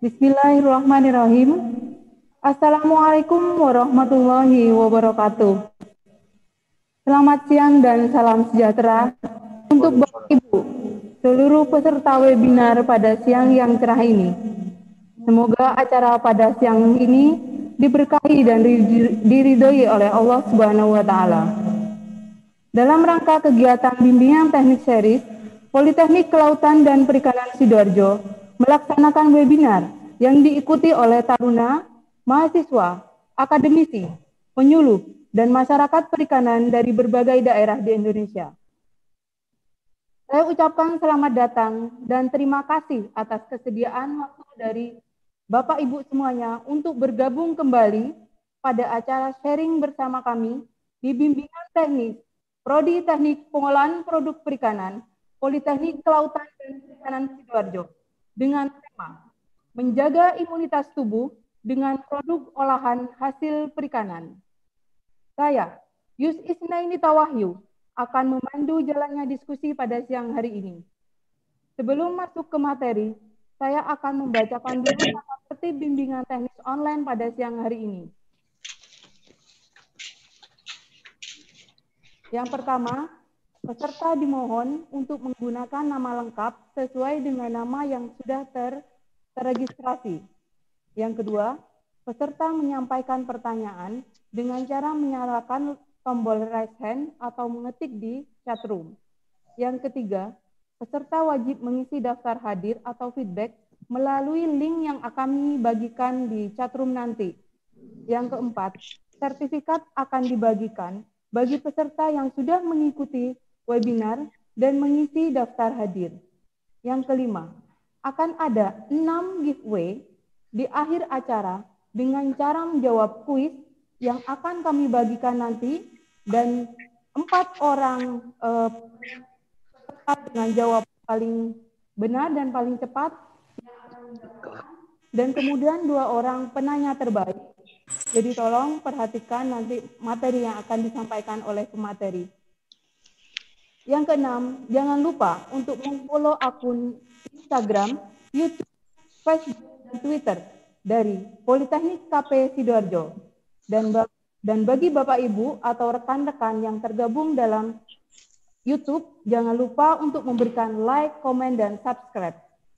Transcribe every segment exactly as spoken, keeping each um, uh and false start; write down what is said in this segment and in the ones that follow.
Bismillahirrahmanirrahim. Assalamualaikum warahmatullahi wabarakatuh. Selamat siang dan salam sejahtera untuk Bapak Ibu, seluruh peserta webinar pada siang yang cerah ini. Semoga acara pada siang ini diberkahi dan diridhoi oleh Allah Subhanahu wa Ta'ala. Dalam rangka kegiatan bimbingan teknik series, Politeknik Kelautan dan Perikanan Sidoarjo melaksanakan webinar yang diikuti oleh taruna, mahasiswa, akademisi, penyuluh, dan masyarakat perikanan dari berbagai daerah di Indonesia. Saya ucapkan selamat datang dan terima kasih atas kesediaan waktu dari Bapak Ibu semuanya untuk bergabung kembali pada acara sharing bersama kami di bimbingan teknis Prodi Teknik Pengolahan Produk Perikanan Politeknik Kelautan dan Perikanan Sidoarjo dengan tema menjaga imunitas tubuh dengan produk olahan hasil perikanan. Saya, Yus Isnaini Tawahyu, akan memandu jalannya diskusi pada siang hari ini. Sebelum masuk ke materi, saya akan membacakan dulu tata tertib bimbingan teknis online pada siang hari ini. Yang pertama, peserta dimohon untuk menggunakan nama lengkap sesuai dengan nama yang sudah ter terregistrasi. Yang kedua, peserta menyampaikan pertanyaan dengan cara menyalakan tombol raise hand atau mengetik di chat room. Yang ketiga, peserta wajib mengisi daftar hadir atau feedback melalui link yang akan dibagikan di chat room nanti. Yang keempat, sertifikat akan dibagikan bagi peserta yang sudah mengikuti webinar dan mengisi daftar hadir. Yang kelima, akan ada enam giveaway di akhir acara dengan cara menjawab kuis yang akan kami bagikan nanti dan empat orang eh, dengan jawab paling benar dan paling cepat dan kemudian dua orang penanya terbaik. Jadi tolong perhatikan nanti materi yang akan disampaikan oleh pemateri. Yang keenam, jangan lupa untuk mengfollow akun Instagram, YouTube, Facebook, dan Twitter dari Politeknik K P Sidoarjo. Dan, dan bagi Bapak Ibu atau rekan-rekan yang tergabung dalam YouTube, jangan lupa untuk memberikan like, komen, dan subscribe.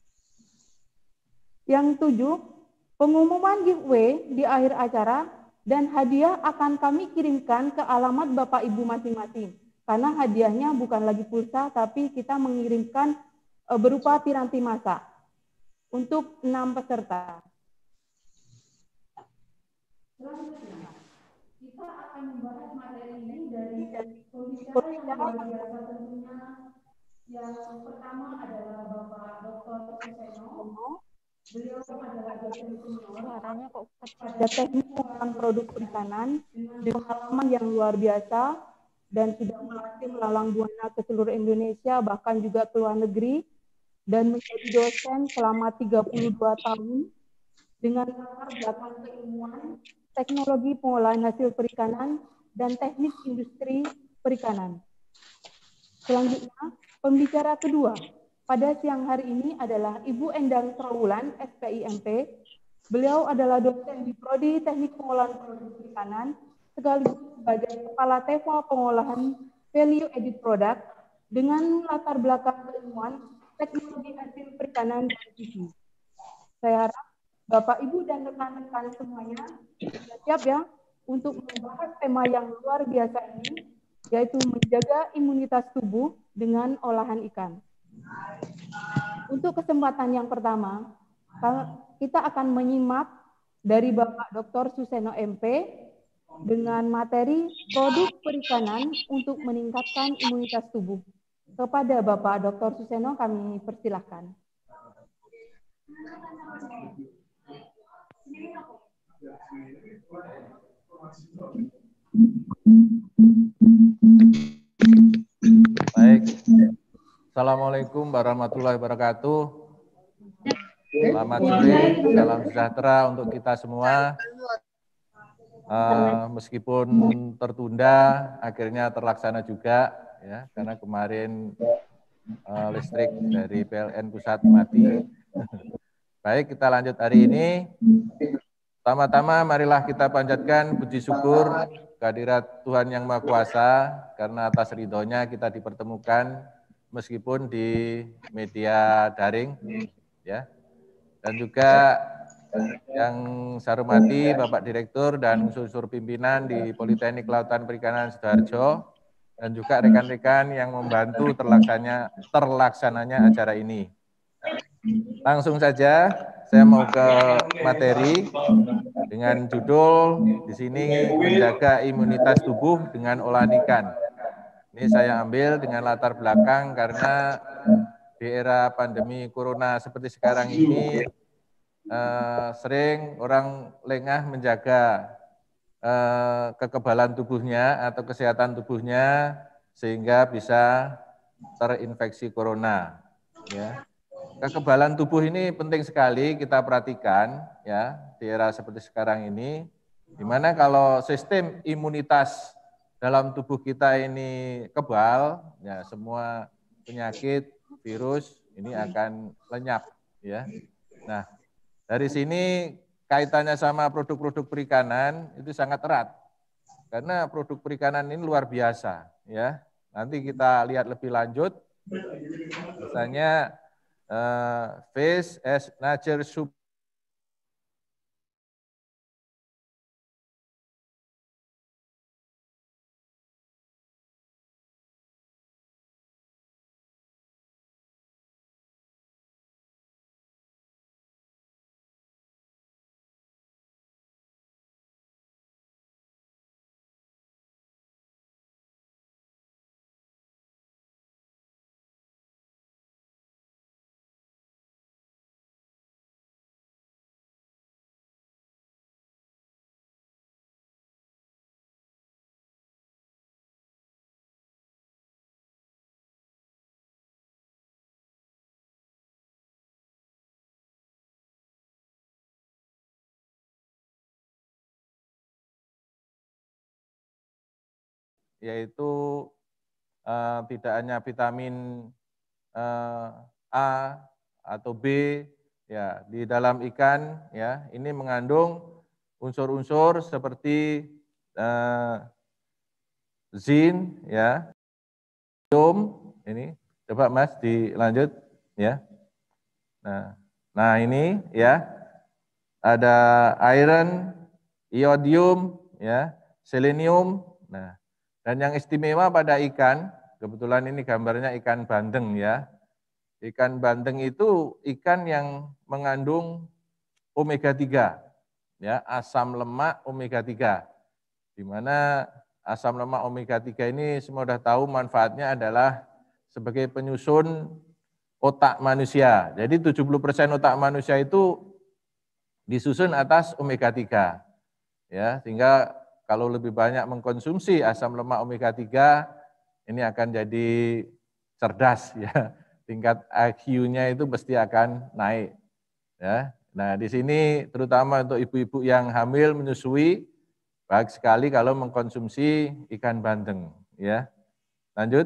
Yang tujuh, pengumuman giveaway di akhir acara dan hadiah akan kami kirimkan ke alamat Bapak Ibu masing-masing. Karena hadiahnya bukan lagi pulsa, tapi kita mengirimkan e, berupa piranti masak untuk enam peserta. Selanjutnya, kita akan membahas materi ini dari pembicara yang luar biasa tentunya. Yang pertama adalah Bapak Doktor Suseno. Beliau adalah dosen senior pada teknik pengolahan produk perikanan dengan pengalaman yang luar biasa dan sudah melatih melalang buana ke seluruh Indonesia bahkan juga ke luar negeri dan menjadi dosen selama tiga puluh dua tahun dengan latar belakang keilmuan, teknologi pengolahan hasil perikanan dan teknik industri perikanan. Selanjutnya, pembicara kedua pada siang hari ini adalah Ibu Endang Trawulan, S P I M P. Beliau adalah dosen di Prodi Teknik Pengolahan Produk Perikanan, sekaligus sebagai Kepala T E V A Pengolahan Value Added Product dengan latar belakang keilmuan teknologi hasil perikanan dan gizi. Saya harap Bapak, Ibu, dan rekan-rekan semuanya sudah siap ya untuk membahas tema yang luar biasa ini, yaitu menjaga imunitas tubuh dengan olahan ikan. Untuk kesempatan yang pertama, kita akan menyimak dari Bapak Doktor Suseno M P dengan materi produk perikanan untuk meningkatkan imunitas tubuh. Kepada Bapak Doktor Suseno kami persilahkan. Baik. Assalamualaikum warahmatullahi wabarakatuh. Selamat sore, salam sejahtera untuk kita semua. Uh, meskipun tertunda, akhirnya terlaksana juga, ya, karena kemarin uh, listrik dari P L N pusat mati. Baik, kita lanjut hari ini. Pertama-tama marilah kita panjatkan puji syukur kehadirat Tuhan Yang Maha Kuasa, karena atas ridhonya kita dipertemukan meskipun di media daring, ya. Dan juga yang saya hormati Bapak Direktur dan unsur-unsur pimpinan di Politeknik Kelautan Perikanan Sidoarjo, dan juga rekan-rekan yang membantu terlaksananya, terlaksananya acara ini. Langsung saja saya mau ke materi dengan judul di sini menjaga imunitas tubuh dengan olahan ikan. Ini saya ambil dengan latar belakang karena di era pandemi corona seperti sekarang ini eh, sering orang lengah menjaga eh, kekebalan tubuhnya atau kesehatan tubuhnya sehingga bisa terinfeksi corona. Ya. Kekebalan tubuh ini penting sekali kita perhatikan ya di era seperti sekarang ini, di mana kalau sistem imunitas dalam tubuh kita ini kebal, ya semua penyakit, virus ini akan lenyap ya. Nah, dari sini kaitannya sama produk-produk perikanan itu sangat erat. Karena produk perikanan ini luar biasa ya. Nanti kita lihat lebih lanjut. Misalnya Uh, fish as nature soup. Yaitu uh, tidak hanya vitamin uh, A atau B ya di dalam ikan ya, ini mengandung unsur-unsur seperti uh, zin ya, ini coba Mas dilanjut ya. Nah, nah ini ya ada iron, iodium ya, selenium. Nah, dan yang istimewa pada ikan, kebetulan ini gambarnya ikan bandeng ya. Ikan bandeng itu ikan yang mengandung omega tiga, ya, asam lemak omega tiga. Di mana asam lemak omega tiga ini semua sudah tahu manfaatnya adalah sebagai penyusun otak manusia. Jadi tujuh puluh persen otak manusia itu disusun atas omega tiga. Ya, sehingga kalau lebih banyak mengkonsumsi asam lemak omega tiga, ini akan jadi cerdas ya. Tingkat I Q-nya itu pasti akan naik. Ya. Nah, di sini terutama untuk ibu-ibu yang hamil menyusui, baik sekali kalau mengkonsumsi ikan bandeng, ya. Lanjut.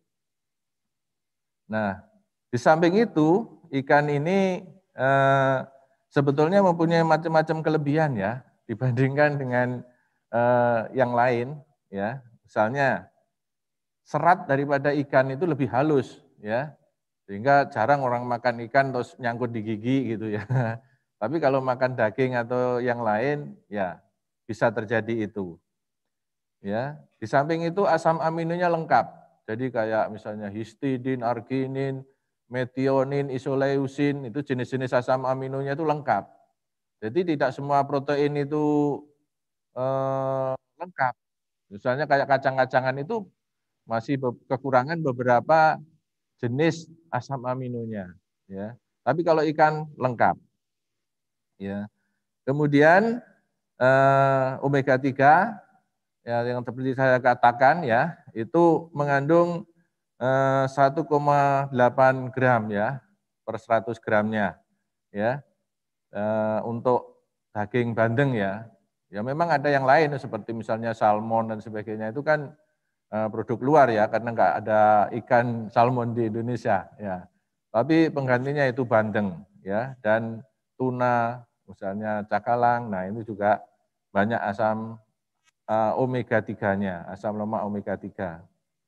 Nah, di samping itu ikan ini eh, sebetulnya mempunyai macam-macam kelebihan ya dibandingkan dengan eh, yang lain ya. Misalnya serat daripada ikan itu lebih halus ya. Sehingga jarang orang makan ikan terus nyangkut di gigi gitu ya. Tapi kalau makan daging atau yang lain ya bisa terjadi itu. Ya, di samping itu asam aminonya lengkap. Jadi kayak misalnya histidin, arginin, metionin, isoleucin, itu jenis-jenis asam aminonya itu lengkap. Jadi tidak semua protein itu eh, lengkap. Misalnya kayak kacang-kacangan itu masih kekurangan beberapa jenis asam aminonya. Ya. Tapi kalau ikan lengkap. Ya. Kemudian eh, omega tiga ya, yang seperti saya katakan ya, itu mengandung eh, satu koma delapan gram ya per seratus gramnya ya eh, untuk daging bandeng ya. Ya memang ada yang lain seperti misalnya salmon dan sebagainya itu kan eh, produk luar ya karena nggak ada ikan salmon di Indonesia ya. Tapi penggantinya itu bandeng ya dan tuna, misalnya cakalang, nah itu juga banyak asam uh, omega tiga-nya, asam lemak omega tiga.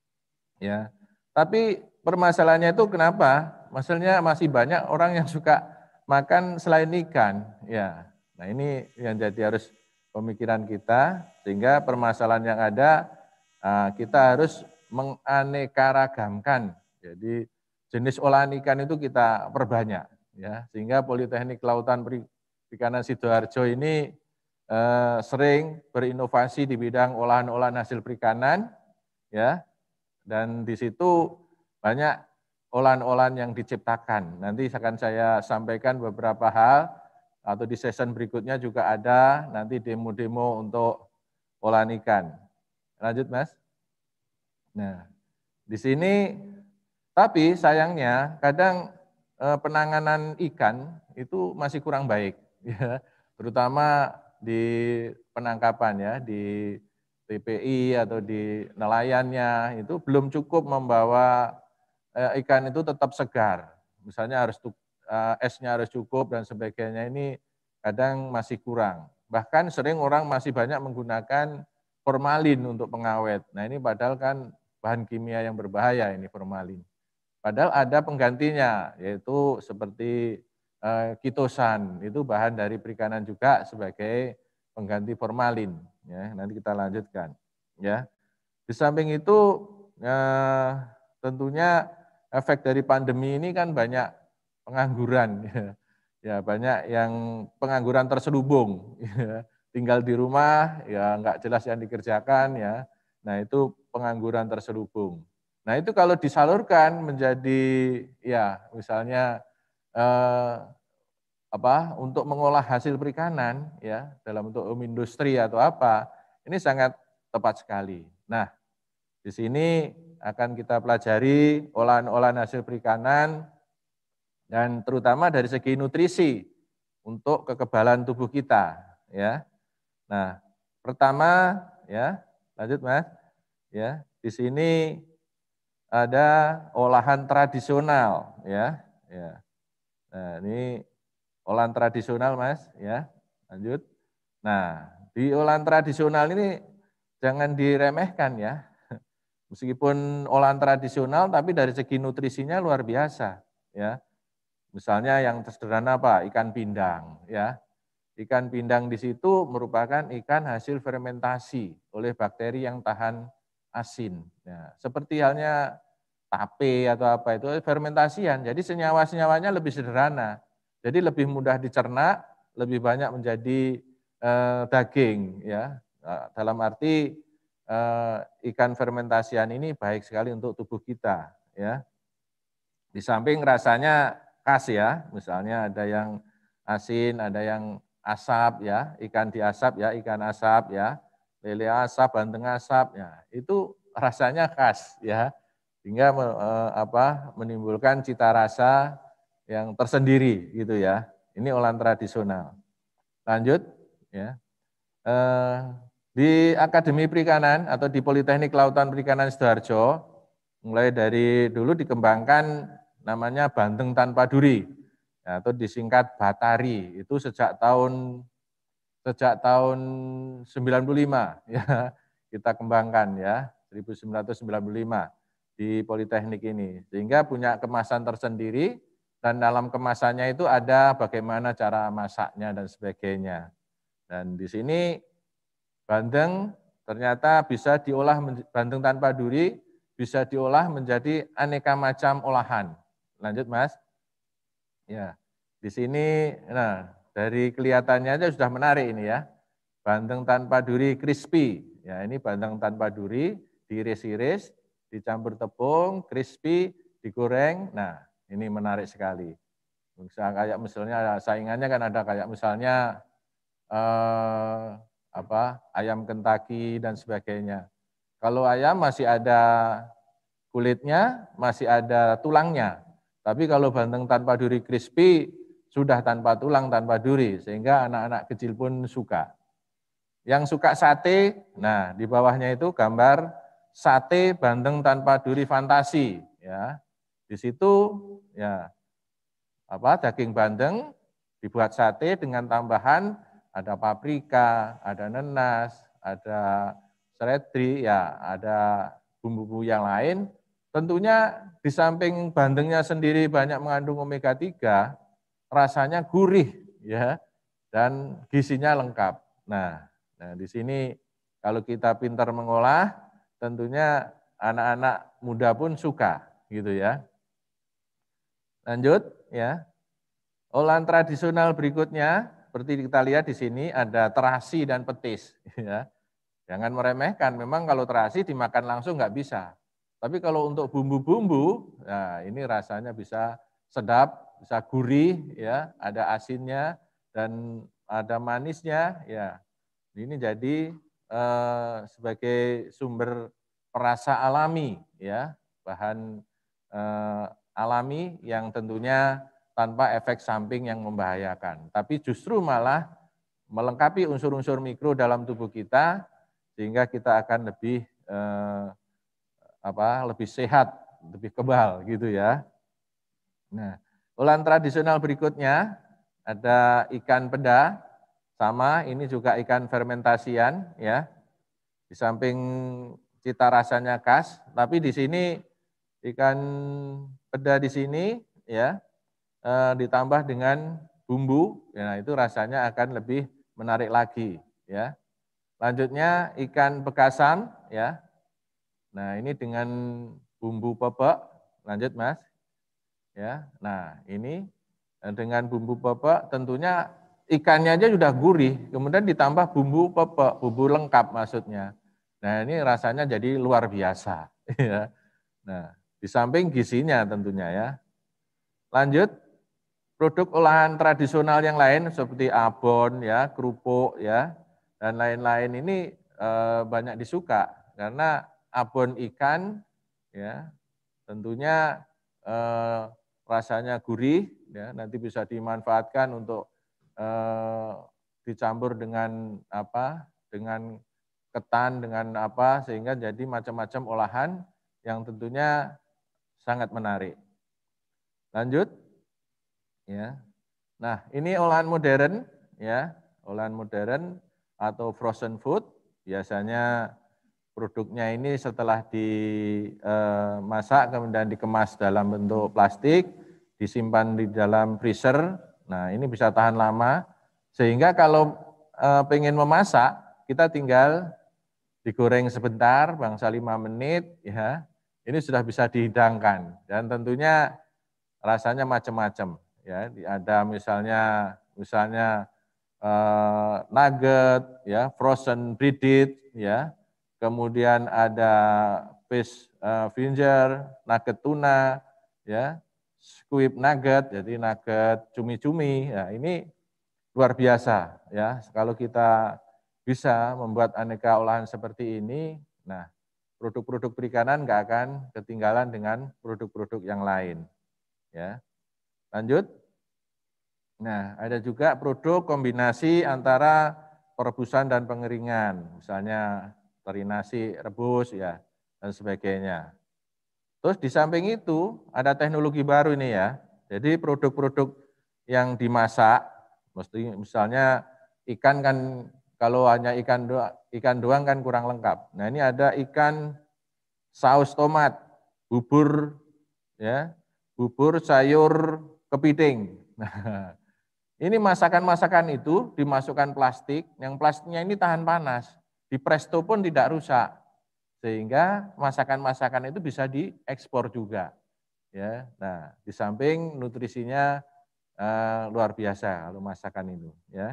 Ya. Tapi permasalahannya itu kenapa? Maksudnya masih banyak orang yang suka makan selain ikan. Ya. Nah, ini yang jadi harus pemikiran kita, sehingga permasalahan yang ada uh, kita harus menganekaragamkan. Jadi jenis olahan ikan itu kita perbanyak, ya, sehingga Politeknik Kelautan Perikanan Sidoarjo ini eh, sering berinovasi di bidang olahan-olahan hasil perikanan, ya, dan di situ banyak olahan-olahan yang diciptakan. Nanti akan saya sampaikan beberapa hal, atau di season berikutnya juga ada nanti demo-demo untuk olahan ikan. Lanjut, Mas. Nah, di sini tapi sayangnya kadang eh, penanganan ikan itu masih kurang baik, ya, terutama di penangkapan, ya, di T P I atau di nelayannya itu belum cukup membawa eh, ikan itu tetap segar. Misalnya harus eh, esnya harus cukup dan sebagainya, ini kadang masih kurang. Bahkan sering orang masih banyak menggunakan formalin untuk pengawet. Nah, ini padahal kan bahan kimia yang berbahaya ini formalin. Padahal ada penggantinya, yaitu seperti eh, kitosan, itu bahan dari perikanan juga sebagai pengganti formalin. Ya, nanti kita lanjutkan. Ya, di samping itu eh, tentunya efek dari pandemi ini kan banyak pengangguran, ya, ya banyak yang pengangguran terselubung, ya. Tinggal di rumah, ya nggak jelas yang dikerjakan, ya. Nah itu pengangguran terselubung. Nah itu kalau disalurkan menjadi, ya misalnya eh, apa untuk mengolah hasil perikanan, ya dalam bentuk industri atau apa, ini sangat tepat sekali. Nah di sini akan kita pelajari olahan-olahan hasil perikanan dan terutama dari segi nutrisi untuk kekebalan tubuh kita, ya. Nah, pertama, ya, lanjut Mas, ya. Di sini ada olahan tradisional, ya, ya. Nah, ini olahan tradisional, Mas, ya. Lanjut. Nah, di olahan tradisional ini jangan diremehkan, ya. Meskipun olahan tradisional, tapi dari segi nutrisinya luar biasa, ya. Misalnya yang sederhana apa? Ikan pindang, ya. Ikan pindang di situ merupakan ikan hasil fermentasi oleh bakteri yang tahan asin. Ya, seperti halnya tape atau apa itu fermentasian. Jadi senyawa-senyawanya lebih sederhana. Jadi lebih mudah dicerna, lebih banyak menjadi eh, daging, ya. Nah, dalam arti eh, ikan fermentasian ini baik sekali untuk tubuh kita, ya. Di samping rasanya khas, ya, misalnya ada yang asin, ada yang asap, ya, ikan diasap, ya, ikan asap, ya, lele asap, banteng asap, ya, itu rasanya khas, ya, sehingga eh, apa, menimbulkan cita rasa yang tersendiri, gitu, ya. Ini olahan tradisional. Lanjut, ya. Eh, di Akademi Perikanan atau di Politeknik Kelautan Perikanan Sidoarjo, mulai dari dulu dikembangkan namanya banteng tanpa duri, ya, atau disingkat Batari, itu sejak tahun sejak tahun sembilan puluh lima, ya, kita kembangkan, ya, seribu sembilan ratus sembilan puluh lima di Politeknik ini, sehingga punya kemasan tersendiri dan dalam kemasannya itu ada bagaimana cara masaknya dan sebagainya. Dan di sini bandeng ternyata bisa diolah, bandeng tanpa duri bisa diolah menjadi aneka macam olahan. Lanjut, Mas. Ya, di sini, nah dari kelihatannya aja sudah menarik ini, ya. Bandeng tanpa duri crispy. Ya, ini bandeng tanpa duri diiris-iris, dicampur tepung, crispy, digoreng. Nah, ini menarik sekali. Misalnya kayak misalnya saingannya kan ada kayak misalnya eh, apa ayam Kentucky dan sebagainya. Kalau ayam masih ada kulitnya, masih ada tulangnya. Tapi kalau bandeng tanpa duri crispy, sudah tanpa tulang, tanpa duri, sehingga anak-anak kecil pun suka. Yang suka sate, nah di bawahnya itu gambar sate bandeng tanpa duri fantasi, ya. Di situ, ya, apa daging bandeng dibuat sate dengan tambahan ada paprika, ada nenas, ada seledri, ya ada bumbu-bumbu yang lain. Tentunya di samping bandengnya sendiri banyak mengandung omega tiga, rasanya gurih ya dan gizinya lengkap. Nah, nah di sini kalau kita pintar mengolah, tentunya anak-anak muda pun suka gitu ya. Lanjut ya. Olahan tradisional berikutnya seperti kita lihat di sini ada terasi dan petis ya. Jangan meremehkan, memang kalau terasi dimakan langsung nggak bisa. Tapi kalau untuk bumbu-bumbu, nah ini rasanya bisa sedap, bisa gurih, ya, ada asinnya dan ada manisnya, ya. Ini jadi eh, sebagai sumber perasa alami, ya, bahan eh, alami yang tentunya tanpa efek samping yang membahayakan. Tapi justru malah melengkapi unsur-unsur mikro dalam tubuh kita sehingga kita akan lebih eh, apa lebih sehat, lebih kebal gitu ya. Nah, olahan tradisional berikutnya ada ikan peda, sama ini juga ikan fermentasian ya. Di samping cita rasanya khas, tapi di sini ikan peda di sini ya eh, ditambah dengan bumbu, ya itu rasanya akan lebih menarik lagi ya. Lanjutnya ikan bekasam ya. Nah, ini dengan bumbu pepek. Lanjut, Mas. Ya. Nah, ini dengan bumbu pepek tentunya ikannya aja sudah gurih, kemudian ditambah bumbu pepek, bumbu lengkap maksudnya. Nah, ini rasanya jadi luar biasa ya. Nah, di samping gizinya tentunya ya. Lanjut, produk olahan tradisional yang lain seperti abon ya, kerupuk ya, dan lain-lain ini eh, banyak disuka karena abon ikan ya tentunya eh, rasanya gurih ya, nanti bisa dimanfaatkan untuk eh, dicampur dengan apa? Dengan ketan dengan apa sehingga jadi macam-macam olahan yang tentunya sangat menarik. Lanjut ya. Nah, ini olahan modern ya, olahan modern atau frozen food. Biasanya produknya ini setelah dimasak kemudian dikemas dalam bentuk plastik, disimpan di dalam freezer. Nah, ini bisa tahan lama sehingga kalau eh, pengen memasak, kita tinggal digoreng sebentar, bangsa lima menit ya. Ini sudah bisa dihidangkan dan tentunya rasanya macam-macam ya. Ada misalnya misalnya eh, nugget ya, frozen breaded ya. Kemudian ada fish uh, finger, nugget tuna ya, squid nugget, jadi nugget cumi-cumi. Ya, ini luar biasa ya. Kalau kita bisa membuat aneka olahan seperti ini, nah produk-produk perikanan nggak akan ketinggalan dengan produk-produk yang lain. Ya, lanjut. Nah, ada juga produk kombinasi antara perebusan dan pengeringan, misalnya teri nasi rebus ya dan sebagainya. Terus di samping itu ada teknologi baru ini ya. Jadi produk-produk yang dimasak, mesti misalnya ikan kan kalau hanya ikan doang, ikan doang kan kurang lengkap. Nah, ini ada ikan saus tomat, bubur ya, bubur sayur kepiting. Nah, ini masakan-masakan itu dimasukkan plastik, yang plastiknya ini tahan panas, di presto pun tidak rusak, sehingga masakan-masakan itu bisa diekspor juga. Ya, nah di samping nutrisinya eh, luar biasa kalau masakan itu. Ya.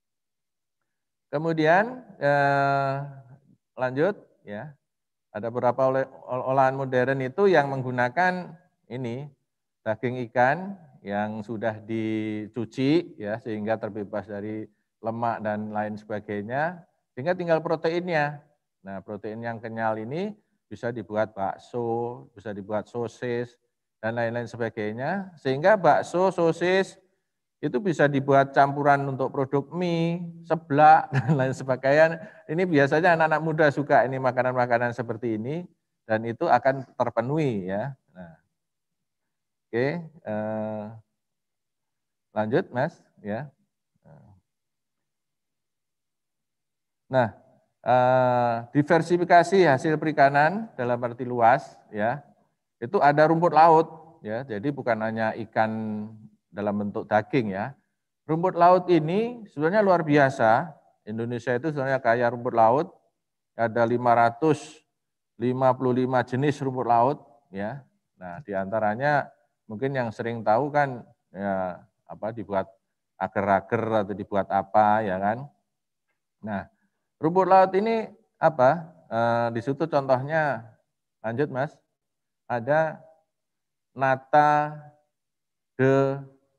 Kemudian eh, lanjut, ya ada beberapa olahan modern itu yang menggunakan ini daging ikan yang sudah dicuci ya sehingga terbebas dari lemak dan lain sebagainya, sehingga tinggal proteinnya. Nah, protein yang kenyal ini bisa dibuat bakso, bisa dibuat sosis dan lain-lain sebagainya, sehingga bakso, sosis itu bisa dibuat campuran untuk produk mie, seblak dan lain sebagainya. Ini biasanya anak-anak muda suka ini makanan-makanan seperti ini dan itu akan terpenuhi ya. Nah, oke, eh, lanjut Mas, ya. Nah, eh, diversifikasi hasil perikanan dalam arti luas, ya, itu ada rumput laut, ya. Jadi bukan hanya ikan dalam bentuk daging, ya. Rumput laut ini sebenarnya luar biasa. Indonesia itu sebenarnya kaya rumput laut. Ada lima ratus lima puluh lima jenis rumput laut, ya. Nah, diantaranya mungkin yang sering tahu kan, ya, apa dibuat agar-agar atau dibuat apa, ya kan. Nah, rumput laut ini apa? E, di situ contohnya, lanjut Mas, ada nata de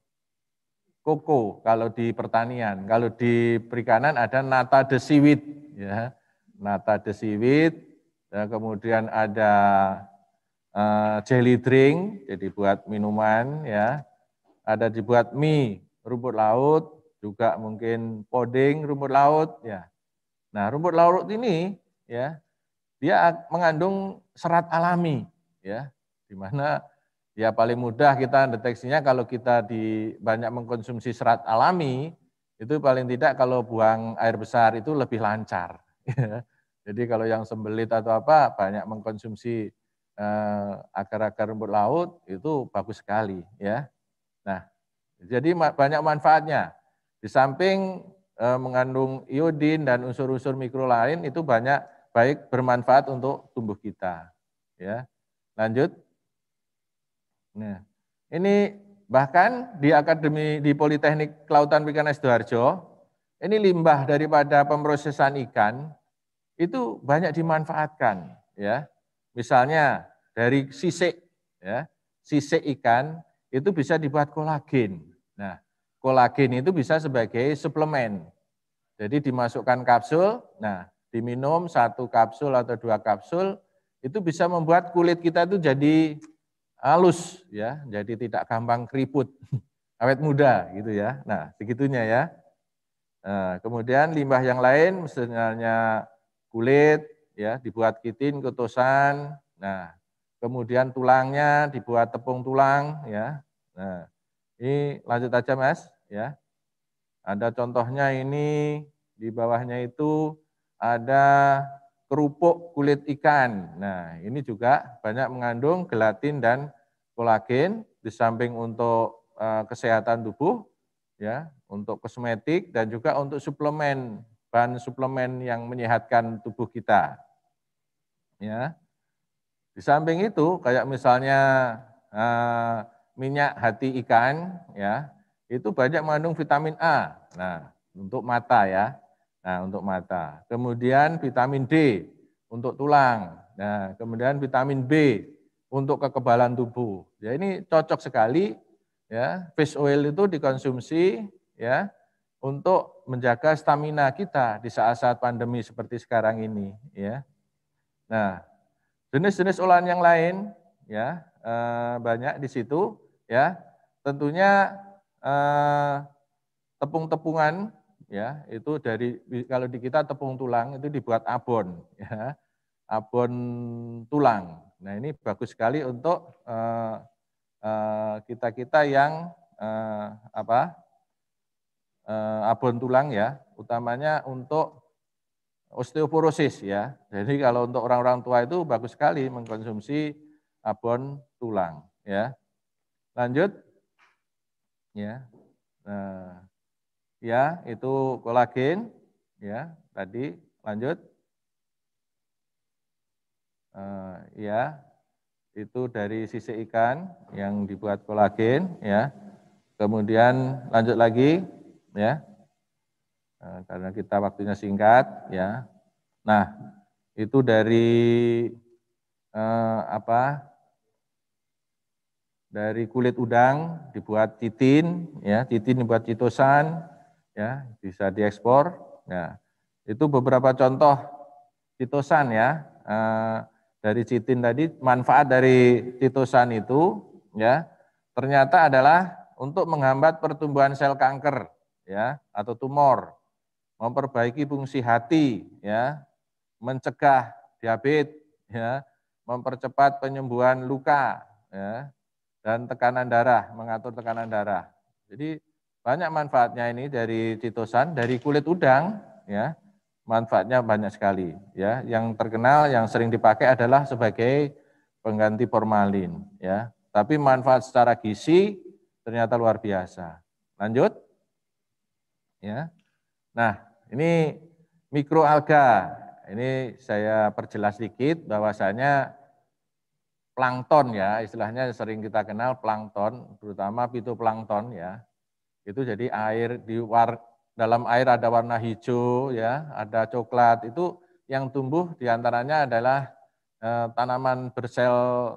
coco kalau di pertanian, kalau di perikanan ada nata de seaweed, ya, nata de seaweed, ya, kemudian ada uh, jelly drink, jadi buat minuman, ya, ada dibuat mie rumput laut, juga mungkin puding rumput laut, ya. Nah, rumput laut ini, ya, dia mengandung serat alami, ya, di mana ya paling mudah kita deteksinya kalau kita di banyak mengkonsumsi serat alami, itu paling tidak kalau buang air besar itu lebih lancar. Jadi kalau yang sembelit atau apa banyak mengkonsumsi eh, akar-akar rumput laut itu bagus sekali, ya. Nah, jadi banyak manfaatnya. Di samping eh, mengandung iodin dan unsur-unsur mikro lain itu banyak baik bermanfaat untuk tubuh kita, ya. Lanjut. Nah, ini bahkan di Akademi di Politeknik Kelautan Perikanan Sidoarjo, ini limbah daripada pemrosesan ikan itu banyak dimanfaatkan, ya. Misalnya dari sisik, ya, sisik ikan itu bisa dibuat kolagen. Nah, kolagen itu bisa sebagai suplemen. Jadi dimasukkan kapsul, nah diminum satu kapsul atau dua kapsul itu bisa membuat kulit kita itu jadi halus, ya, jadi tidak gampang keriput, awet muda gitu ya. Nah, segitunya ya. Nah, kemudian limbah yang lain misalnya kulit, ya, dibuat kitin, kotosan. Nah, kemudian tulangnya dibuat tepung tulang, ya. Nah, ini lanjut aja Mas, ya. Ada contohnya ini di bawahnya itu ada kerupuk kulit ikan. Nah, ini juga banyak mengandung gelatin dan kolagen di samping untuk uh, kesehatan tubuh, ya, untuk kosmetik dan juga untuk suplemen, bahan suplemen yang menyehatkan tubuh kita. Ya. Di samping itu kayak misalnya uh, minyak hati ikan, ya, itu banyak mengandung vitamin A. Nah, untuk mata ya. Nah, untuk mata. Kemudian vitamin D untuk tulang. Nah, kemudian vitamin B untuk kekebalan tubuh. Ya, ini cocok sekali ya. Fish oil itu dikonsumsi ya untuk menjaga stamina kita di saat-saat pandemi seperti sekarang ini ya. Nah, jenis-jenis olahan yang lain ya eh, banyak di situ ya. Tentunya eh, tepung-tepungan ya itu dari kalau di kita tepung tulang itu dibuat abon ya, abon tulang. Nah ini bagus sekali untuk eh, eh, kita-kita yang eh, apa eh, abon tulang ya, utamanya untuk osteoporosis ya. Jadi kalau untuk orang-orang tua itu bagus sekali mengkonsumsi abon tulang ya. Lanjut ya. Nah, ya, itu kolagen, ya, tadi, lanjut. Uh, ya, itu dari sisik ikan yang dibuat kolagen, ya. Kemudian lanjut lagi, ya, uh, karena kita waktunya singkat, ya. Nah, itu dari uh, apa? Dari kulit udang dibuat chitin, ya, chitin dibuat chitosan, ya, bisa diekspor. Ya, itu beberapa contoh chitosan ya. Eh, dari chitin tadi, manfaat dari chitosan itu, ya, ternyata adalah untuk menghambat pertumbuhan sel kanker, ya, atau tumor, memperbaiki fungsi hati, ya, mencegah diabetes, ya, mempercepat penyembuhan luka, ya, dan tekanan darah, mengatur tekanan darah. Jadi banyak manfaatnya ini dari citosan, dari kulit udang, ya, manfaatnya banyak sekali. Ya, yang terkenal, yang sering dipakai adalah sebagai pengganti formalin. Ya, tapi manfaat secara gizi ternyata luar biasa. Lanjut, ya. Nah, ini mikroalga. Ini saya perjelas sedikit bahwasanya plankton ya, istilahnya sering kita kenal plankton, terutama fitoplankton ya. Itu jadi air di war, dalam air ada warna hijau ya, ada coklat, itu yang tumbuh diantaranya adalah eh, tanaman bersel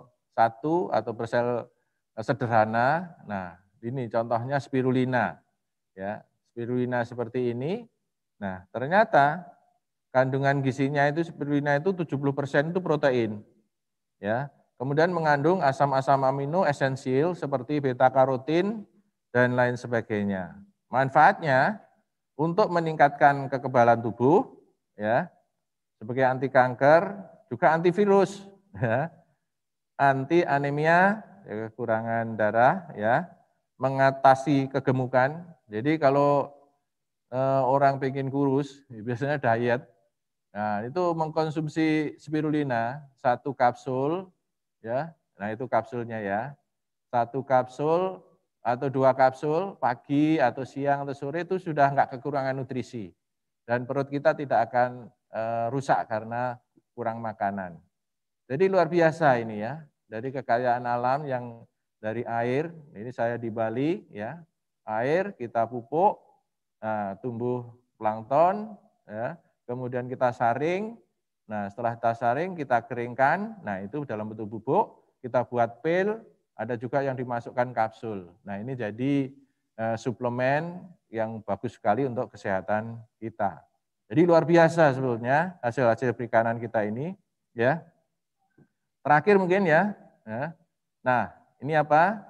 satu atau bersel eh, sederhana. Nah, ini contohnya spirulina ya, spirulina seperti ini. Nah, ternyata kandungan gizinya itu spirulina itu tujuh puluh persen itu protein ya. Kemudian mengandung asam-asam amino esensial seperti beta karotin dan lain sebagainya. Manfaatnya untuk meningkatkan kekebalan tubuh, ya, sebagai anti kanker, juga antivirus, ya, anti anemia, ya, kekurangan darah, ya, mengatasi kegemukan. Jadi kalau eh, orang pengen kurus, biasanya diet. Nah, itu mengkonsumsi spirulina satu kapsul, ya. Nah, itu kapsulnya ya. Satu kapsul atau dua kapsul pagi atau siang atau sore itu sudah enggak kekurangan nutrisi. Dan perut kita tidak akan e, rusak karena kurang makanan. Jadi luar biasa ini ya. Dari kekayaan alam yang dari air, ini saya di Bali ya. Air kita pupuk, nah, tumbuh plankton ya. Kemudian kita saring. Nah, setelah kita saring kita keringkan. Nah, itu dalam bentuk bubuk, kita buat pil. Ada juga yang dimasukkan kapsul. Nah, ini jadi eh, suplemen yang bagus sekali untuk kesehatan kita. Jadi luar biasa sebetulnya hasil-hasil perikanan kita ini, ya. Terakhir mungkin ya. Nah, ini apa?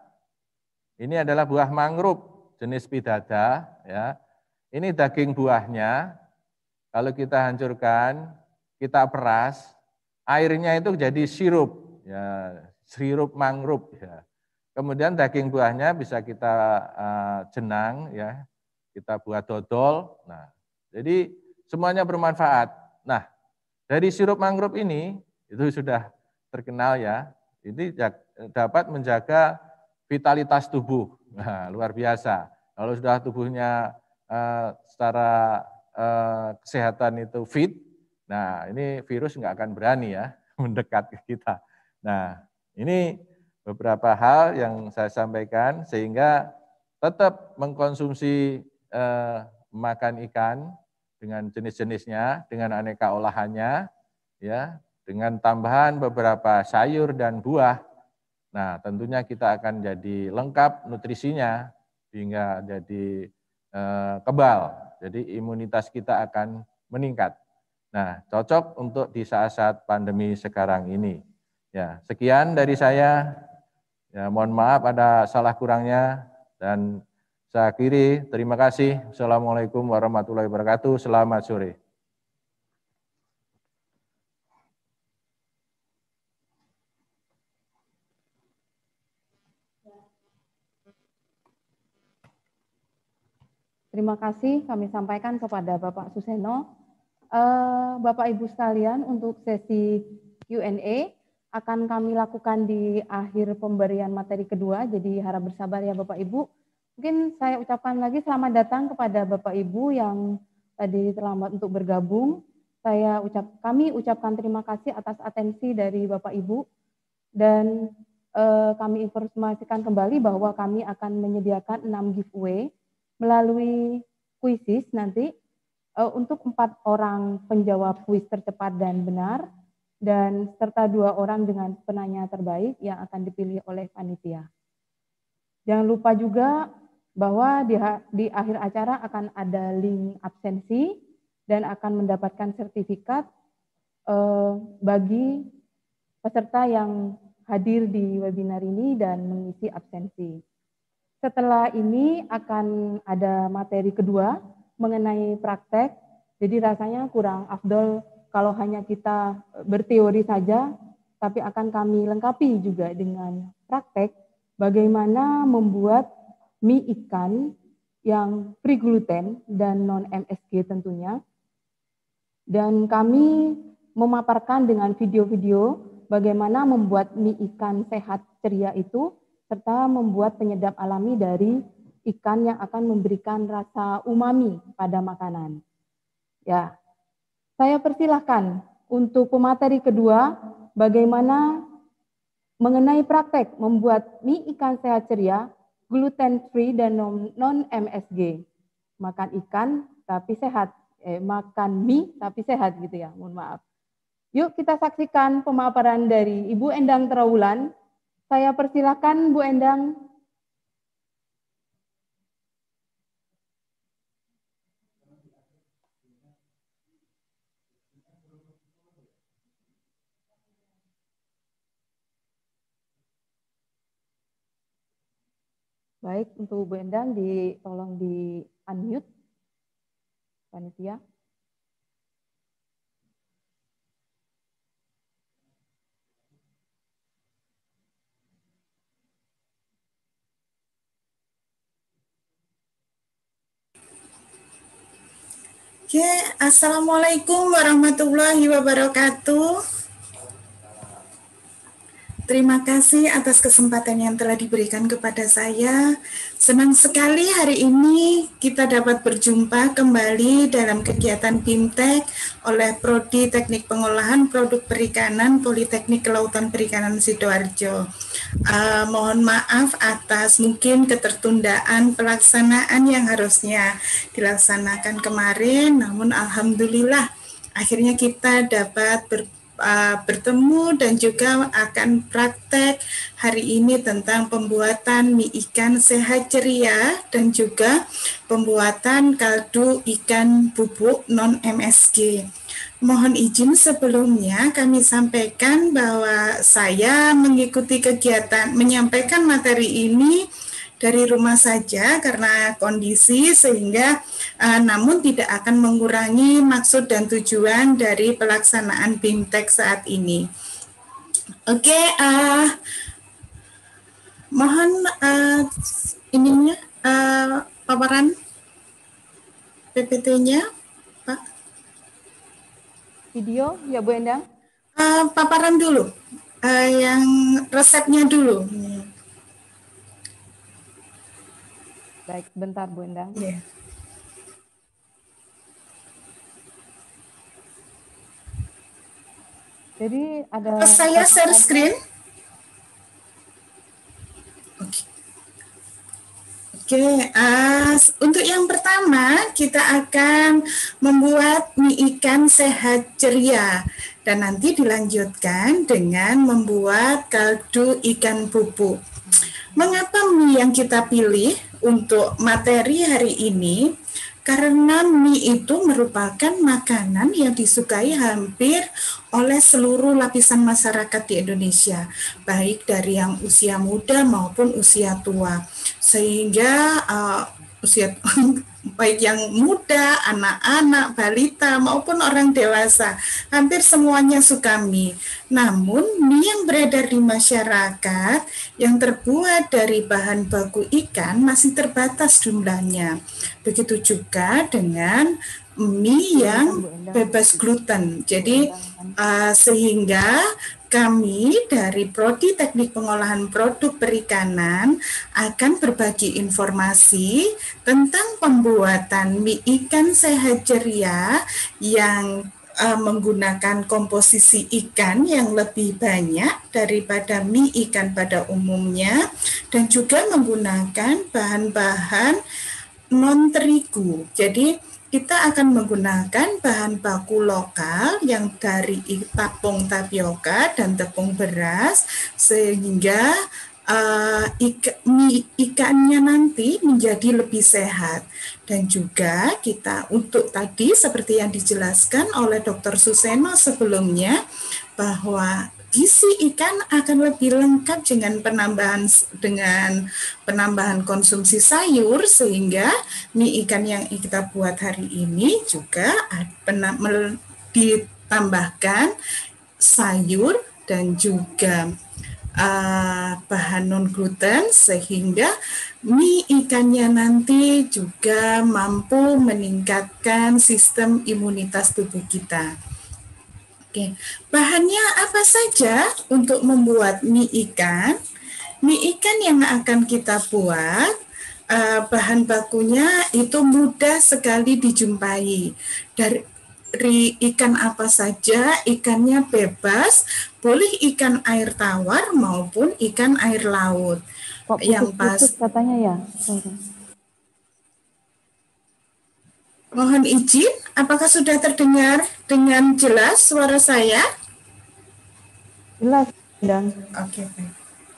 Ini adalah buah mangrove jenis pidada, ya. Ini daging buahnya. Kalau kita hancurkan, kita peras, airnya itu jadi sirup, ya, sirup mangrove ya. Kemudian daging buahnya bisa kita uh, jenang ya, kita buat dodol. Nah, jadi semuanya bermanfaat. Nah, dari sirup mangrove ini itu sudah terkenal ya. Ini dapat menjaga vitalitas tubuh. Nah, luar biasa. Kalau sudah tubuhnya uh, secara uh, kesehatan itu fit, nah ini virus nggak akan berani ya mendekat ke kita. Nah, ini beberapa hal yang saya sampaikan sehingga tetap mengkonsumsi eh, makan ikan dengan jenis-jenisnya, dengan aneka olahannya, ya, dengan tambahan beberapa sayur dan buah. Nah, tentunya kita akan jadi lengkap nutrisinya hingga jadi eh, kebal. Jadi imunitas kita akan meningkat. Nah, cocok untuk di saat-saat pandemi sekarang ini. Ya, sekian dari saya. Ya, mohon maaf ada salah kurangnya dan saya akhiri. Terima kasih. Assalamualaikum warahmatullahi wabarakatuh. Selamat sore. Terima kasih kami sampaikan kepada Bapak Suseno. Uh, Bapak Ibu sekalian, untuk sesi Q and A akan kami lakukan di akhir pemberian materi kedua, jadi harap bersabar ya Bapak Ibu. Mungkin saya ucapkan lagi selamat datang kepada Bapak Ibu yang tadi terlambat untuk bergabung. Saya ucap, kami ucapkan terima kasih atas atensi dari Bapak Ibu dan eh, kami informasikan kembali bahwa kami akan menyediakan enam giveaway melalui kuisis nanti eh, untuk empat orang penjawab kuis tercepat dan benar, dan serta dua orang dengan penanya terbaik yang akan dipilih oleh panitia. Jangan lupa juga bahwa di, di akhir acara akan ada link absensi dan akan mendapatkan sertifikat eh, bagi peserta yang hadir di webinar ini dan mengisi absensi. Setelah ini akan ada materi kedua mengenai praktek, jadi rasanya kurang afdol kalau hanya kita berteori saja, tapi akan kami lengkapi juga dengan praktek bagaimana membuat mie ikan yang free gluten dan non M S G tentunya. Dan kami memaparkan dengan video-video bagaimana membuat mie ikan sehat ceria itu, serta membuat penyedap alami dari ikan yang akan memberikan rasa umami pada makanan. Ya, saya persilahkan untuk pemateri kedua, bagaimana mengenai praktek membuat mie ikan sehat ceria, gluten free dan non M S G. Makan ikan tapi sehat, eh, makan mie tapi sehat gitu ya, mohon maaf. Yuk kita saksikan pemaparan dari Ibu Endang Trawulan. Saya persilahkan Bu Endang. Baik, untuk Bu Endang di, tolong di unmute, panitia. Oke, Assalamualaikum warahmatullahi wabarakatuh. Terima kasih atas kesempatan yang telah diberikan kepada saya. Senang sekali hari ini kita dapat berjumpa kembali dalam kegiatan BIMTEK oleh Prodi Teknik Pengolahan Produk Perikanan Politeknik Kelautan Perikanan Sidoarjo. Uh, mohon maaf atas mungkin ketertundaan pelaksanaan yang harusnya dilaksanakan kemarin, namun alhamdulillah akhirnya kita dapat ber Uh, bertemu dan juga akan praktek hari ini tentang pembuatan mie ikan sehat ceria dan juga pembuatan kaldu ikan bubuk non M S G. Mohon izin sebelumnya kami sampaikan bahwa saya mengikuti kegiatan menyampaikan materi ini dari rumah saja karena kondisi, sehingga uh, namun tidak akan mengurangi maksud dan tujuan dari pelaksanaan BIMTEK saat ini. Oke, okay, uh, mohon uh, ininya uh, paparan P P T-nya, Pak. Video ya Bu Endang? Uh, paparan dulu, uh, yang resepnya dulu. Baik, bentar Bu Endang. Yeah. Jadi ada... Terus saya share screen. Oke. Oke, uh, untuk yang pertama kita akan membuat mie ikan sehat ceria. Dan nanti dilanjutkan dengan membuat kaldu ikan bubuk. Mengapa mie yang kita pilih untuk materi hari ini? Karena mie itu merupakan makanan yang disukai hampir oleh seluruh lapisan masyarakat di Indonesia, baik dari yang usia muda maupun usia tua. Sehingga uh, usia baik yang muda, anak-anak, balita maupun orang dewasa, hampir semuanya suka mie. Namun mie yang beredar di masyarakat yang terbuat dari bahan baku ikan masih terbatas jumlahnya. Begitu juga dengan mie yang bebas gluten. Jadi uh, sehingga kami dari Prodi Teknik Pengolahan Produk Perikanan akan berbagi informasi tentang pembuatan mie ikan sehat ceria yang uh, menggunakan komposisi ikan yang lebih banyak daripada mie ikan pada umumnya, dan juga menggunakan bahan-bahan non terigu. Jadi kita akan menggunakan bahan baku lokal yang dari tepung tapioka dan tepung beras, sehingga uh, ik mie ikannya nanti menjadi lebih sehat. Dan juga kita untuk tadi seperti yang dijelaskan oleh Dokter Suseno sebelumnya, bahwa gizi ikan akan lebih lengkap dengan penambahan dengan penambahan konsumsi sayur, sehingga mie ikan yang kita buat hari ini juga ditambahkan sayur dan juga uh, bahan non gluten sehingga mie ikannya nanti juga mampu meningkatkan sistem imunitas tubuh kita. Oke, bahannya apa saja untuk membuat mie ikan? Mie ikan yang akan kita buat, uh, bahan bakunya itu mudah sekali dijumpai. Dari, dari ikan apa saja, ikannya bebas, boleh ikan air tawar maupun ikan air laut. Kok yang pas katanya ya. Sorry. Mohon izin, apakah sudah terdengar dengan jelas suara saya? Jelas, dan. Oke, baik.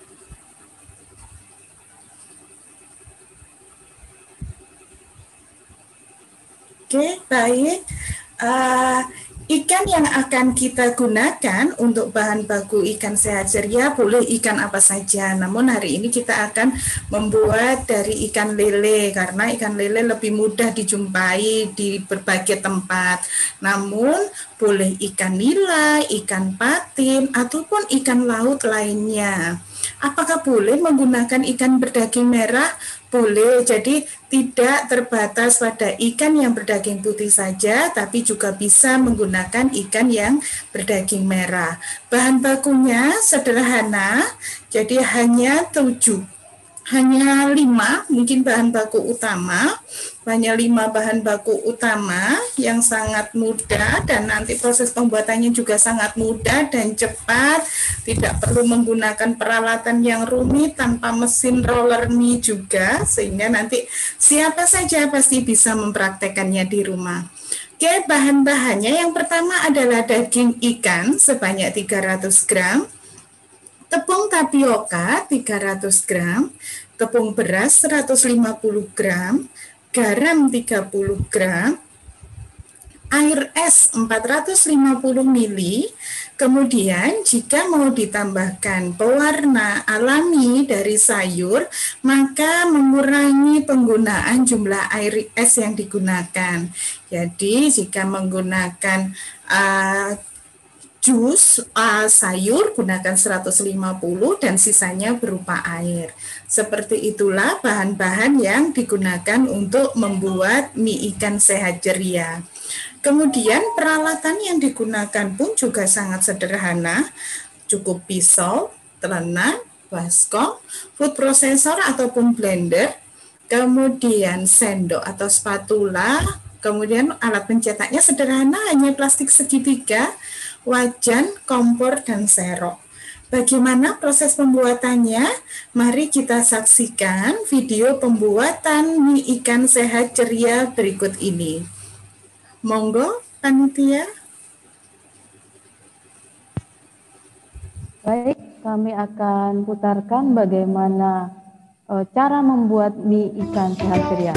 Oke, baik. Uh, ikan yang akan kita gunakan untuk bahan baku ikan sehat ceria boleh ikan apa saja. Namun hari ini kita akan membuat dari ikan lele karena ikan lele lebih mudah dijumpai di berbagai tempat. Namun boleh ikan nila, ikan patin, ataupun ikan laut lainnya. Apakah boleh menggunakan ikan berdaging merah? Boleh, jadi tidak terbatas pada ikan yang berdaging putih saja, tapi juga bisa menggunakan ikan yang berdaging merah. Bahan bakunya sederhana, jadi hanya tujuh, hanya lima, mungkin bahan baku utama, hanya lima bahan baku utama yang sangat mudah dan nanti proses pembuatannya juga sangat mudah dan cepat, tidak perlu menggunakan peralatan yang rumit tanpa mesin roller mie juga, sehingga nanti siapa saja pasti bisa mempraktekannya di rumah. Oke, bahan-bahannya yang pertama adalah daging ikan sebanyak tiga ratus gram, tepung tapioka tiga ratus gram, tepung beras seratus lima puluh gram, garam tiga puluh gram, air es empat ratus lima puluh mililiter, kemudian jika mau ditambahkan pewarna alami dari sayur, maka mengurangi penggunaan jumlah air es yang digunakan. Jadi jika menggunakan uh, jus uh, sayur gunakan seratus lima puluh dan sisanya berupa air. Seperti itulah bahan-bahan yang digunakan untuk membuat mie ikan sehat ceria. Kemudian peralatan yang digunakan pun juga sangat sederhana, cukup pisau, telena, baskom, food processor ataupun blender, kemudian sendok atau spatula, kemudian alat pencetaknya sederhana, hanya plastik segitiga, wajan, kompor, dan serok. Bagaimana proses pembuatannya? Mari kita saksikan video pembuatan mie ikan sehat ceria berikut ini. Monggo, panitia. Baik, kami akan putarkan bagaimana uh, cara membuat mie ikan sehat ceria.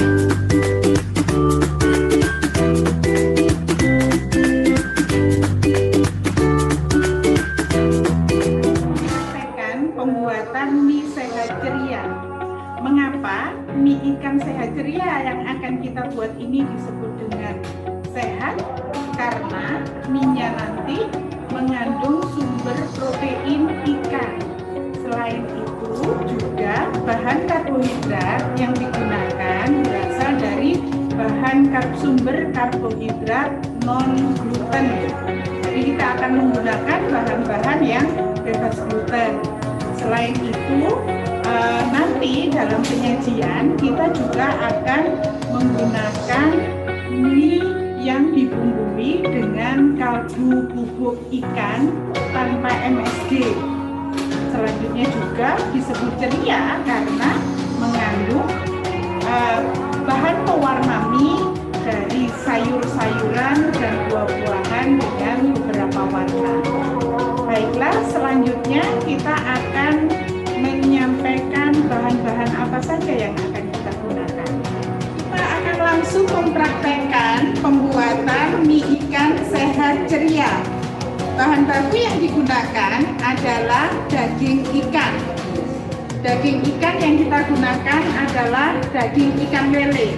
Pembuatan mie sehat ceria. Mengapa mie ikan sehat ceria yang akan kita buat ini disebut dengan sehat? Karena mie-nya nanti mengandung sumber protein ikan. Selain itu juga bahan karbohidrat yang digunakan berasal dari bahan sumber karbohidrat non gluten. Jadi kita akan menggunakan bahan-bahan yang bebas gluten. Selain itu, uh, nanti dalam penyajian kita juga akan menggunakan mie yang dibumbui dengan kaldu bubuk ikan tanpa M S G. Selanjutnya juga disebut ceria karena mengandung uh, bahan pewarna mie dari sayur-sayuran dan buah-buahan dengan beberapa warna. Baiklah, selanjutnya kita akan menyampaikan bahan-bahan apa saja yang akan kita gunakan. Kita akan langsung mempraktekkan pembuatan mie ikan sehat ceria. Bahan baku yang digunakan adalah daging ikan. Daging ikan yang kita gunakan adalah daging ikan lele.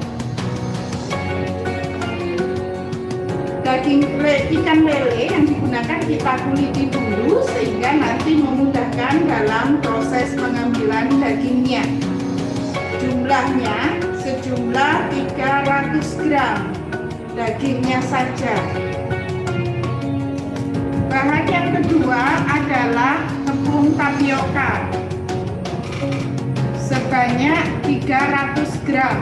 Daging le, ikan lele yang digunakan digunakan kita kuliti dulu sehingga nanti memudahkan dalam proses pengambilan dagingnya. Jumlahnya sejumlah tiga ratus gram dagingnya saja. Bahan yang kedua adalah tepung tapioka sebanyak tiga ratus gram.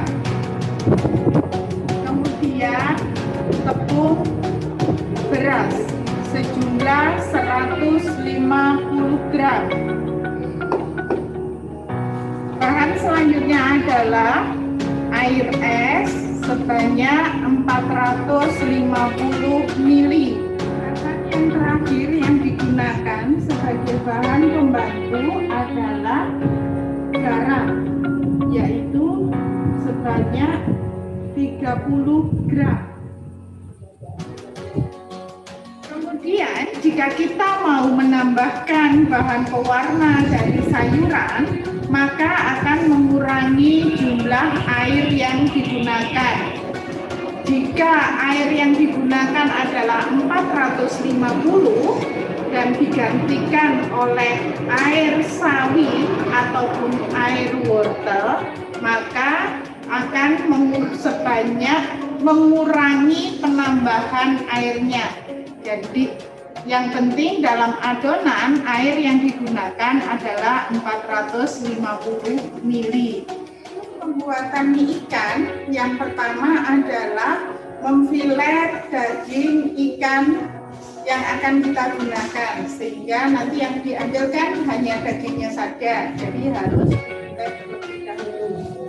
Kemudian tepung beras sejumlah seratus lima puluh gram. Bahan selanjutnya adalah air es sebanyak empat ratus lima puluh mililiter. Bahan yang terakhir yang digunakan sebagai bahan pembantu adalah garam, yaitu sebanyak tiga puluh gram. Kemudian jika kita mau menambahkan bahan pewarna dari sayuran, maka akan mengurangi jumlah air yang digunakan. Jika air yang digunakan adalah empat ratus lima puluh dan digantikan oleh air sawi ataupun air wortel, maka akan sebanyak mengurangi penambahan airnya. Jadi yang penting dalam adonan air yang digunakan adalah empat ratus lima puluh mililiter. Pembuatan mie ikan yang pertama adalah memfilet daging ikan yang akan kita gunakan, sehingga nanti yang diambilkan hanya dagingnya saja, jadi harus difilet terlebih dahulu.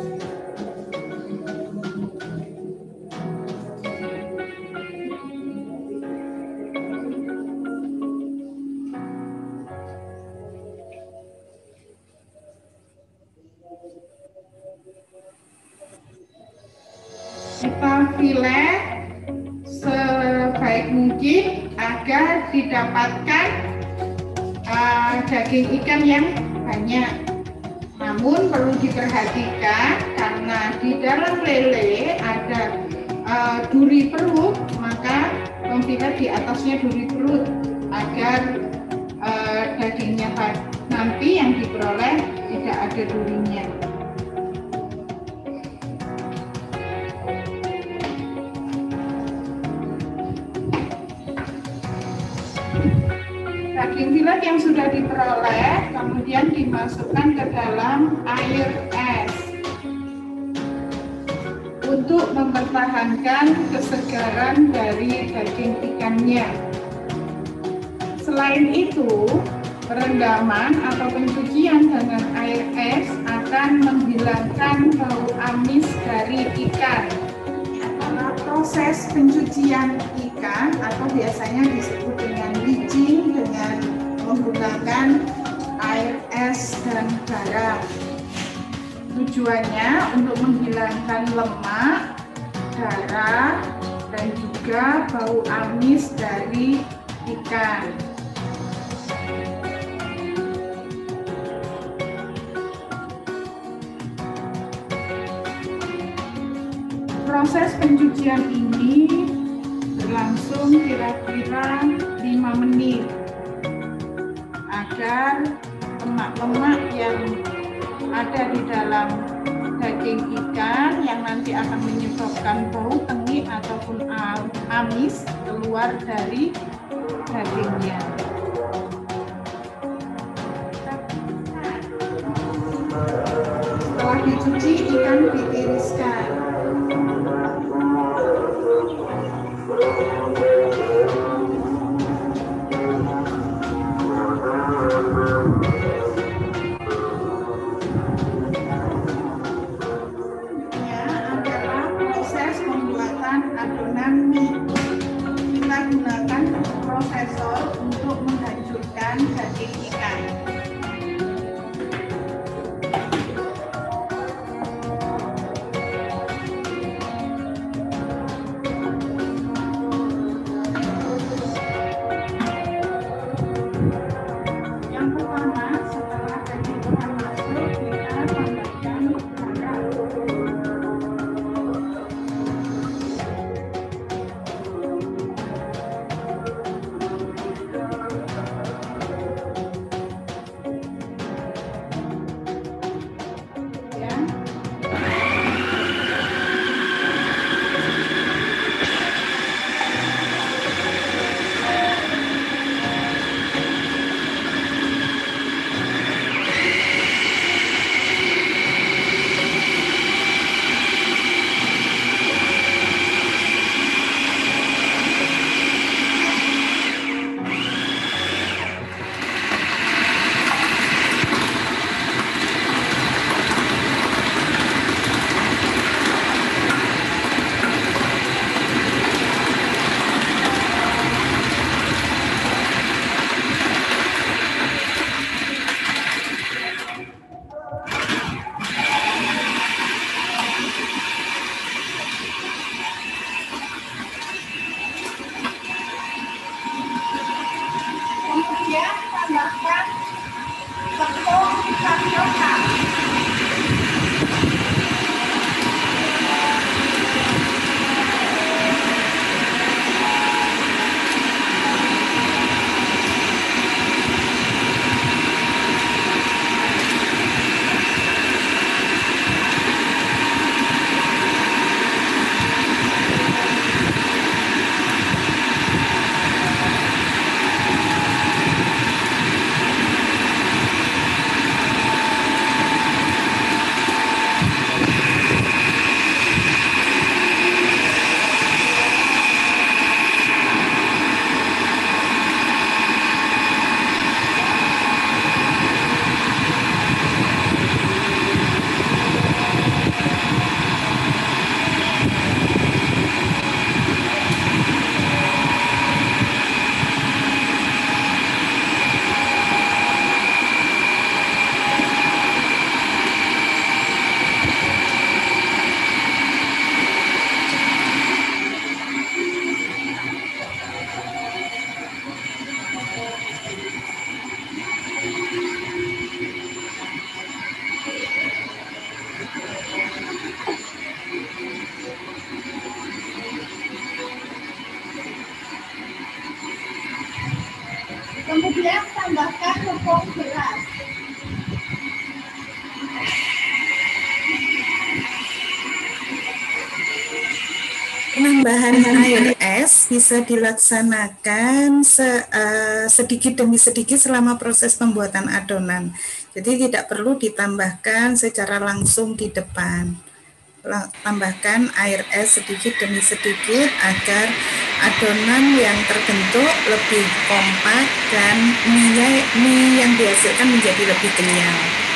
Kita filet sebaik mungkin agar didapatkan uh, daging ikan yang banyak. Namun perlu diperhatikan karena di dalam lele ada uh, duri perut, maka memfilet di atasnya duri perut agar uh, dagingnya nanti yang diperoleh tidak ada durinya. Daging filet yang sudah diperoleh kemudian dimasukkan ke dalam air es untuk mempertahankan kesegaran dari daging ikannya. Selain itu, perendaman atau pencucian dengan air es akan menghilangkan bau amis dari ikan. Proses pencucian ikan atau biasanya disebut dengan bleaching dengan menggunakan air es dan garam. Tujuannya untuk menghilangkan lemak, darah, dan juga bau amis dari ikan. Proses pencucian ini berlangsung kira-kira lima menit agar lemak-lemak yang ada di dalam daging ikan yang nanti akan menyebabkan bau tengik ataupun amis keluar dari dagingnya. Setelah dicuci, ikan ditiriskan. Adonan mie. Kita gunakan prosesor untuk menghancurkan daging ikan. penambahan air es bisa dilaksanakan se, uh, sedikit demi sedikit selama proses pembuatan adonan. Jadi tidak perlu ditambahkan secara langsung di depan. Tambahkan air es sedikit demi sedikit agar adonan yang terbentuk lebih kompak dan mie, mie yang dihasilkan menjadi lebih kenyal.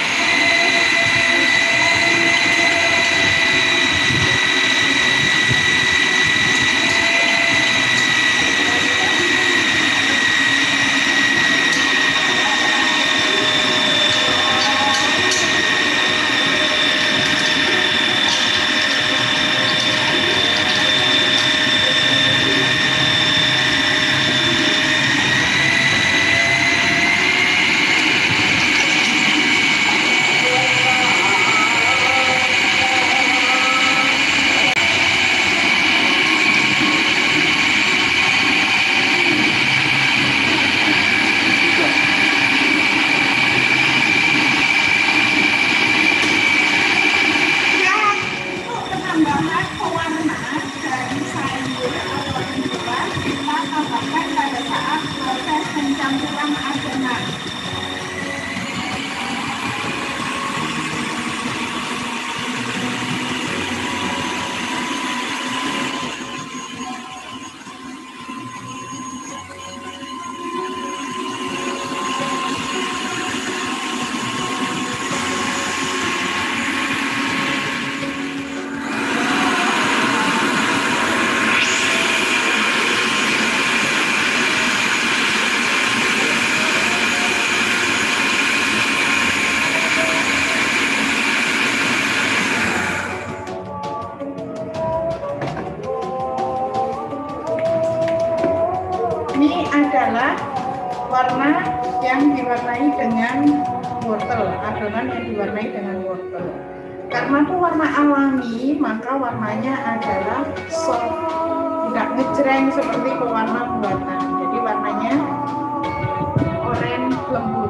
Warna yang diwarnai dengan wortel, adonan yang diwarnai dengan wortel. Karena itu warna alami, maka warnanya adalah soft, tidak ngejreng seperti pewarna buatan. Jadi warnanya oranye lembut.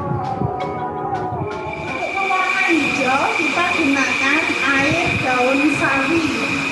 Untuk warna hijau kita gunakan air daun sawi.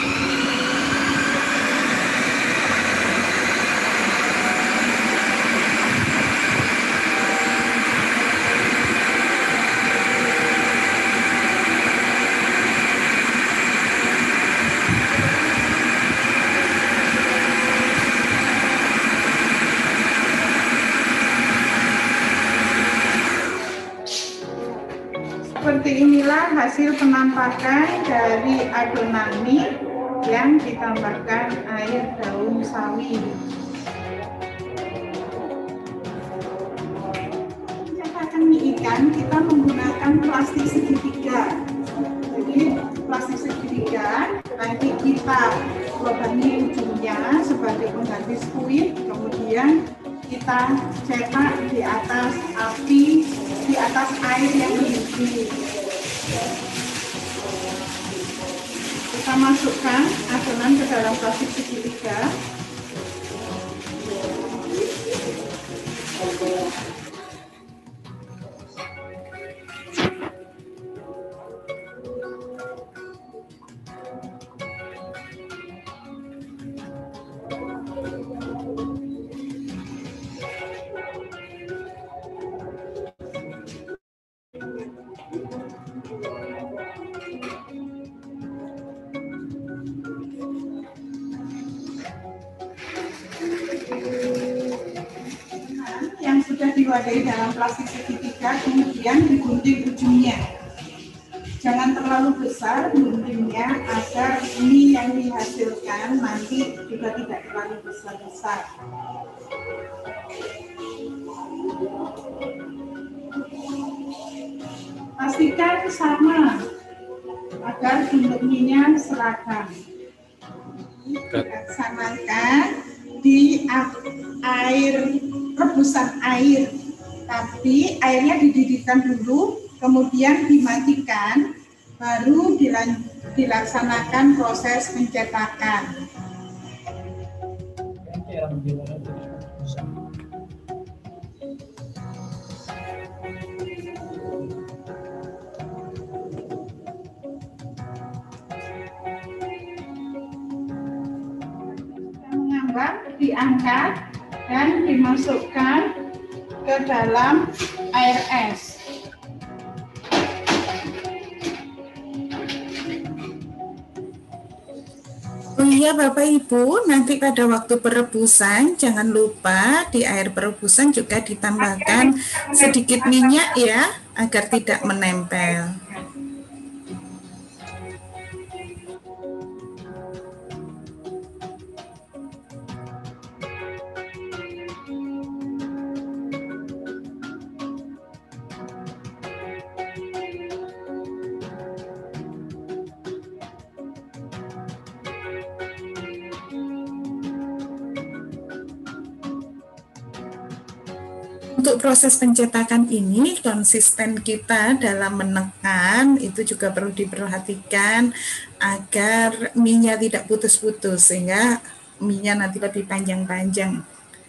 Seperti inilah hasil penampakan dari adonan mie yang ditambahkan air daun sawi. Pencetakan mie ikan kita menggunakan plastik segitiga. Jadi plastik segitiga nanti kita lubangi ujungnya sebagai pengganti skuit, kemudian kita cetak di atas api, di atas air yang mendidih. Kita masukkan adonan ke dalam plastik segitiga. Yang sudah diwadahi dalam plastik segitiga, kemudian digunting ujungnya. Jangan terlalu besar guntingnya agar mie yang dihasilkan nanti juga tidak terlalu besar-besar. Pastikan sama agar bentuk mie-nya seragam. Laksanakan di air rebusan air, tapi airnya dididihkan dulu, kemudian dimatikan, baru dilaksanakan proses pencetakan. diangkat dan dimasukkan ke dalam air es. Oh iya Bapak Ibu, nanti pada waktu perebusan jangan lupa di air perebusan juga ditambahkan sedikit minyak ya, agar tidak menempel. Untuk proses pencetakan ini, konsisten kita dalam menekan itu juga perlu diperhatikan agar mie-nya tidak putus-putus, sehingga mie-nya nanti lebih panjang-panjang.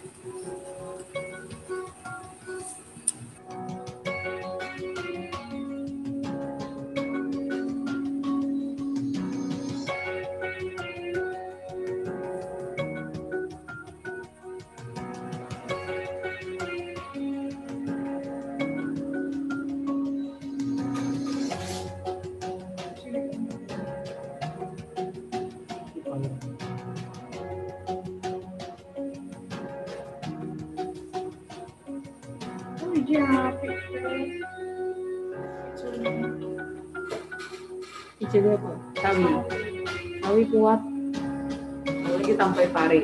Ijo apa? Sawi. Sawi kuat. Lagi sampai pare.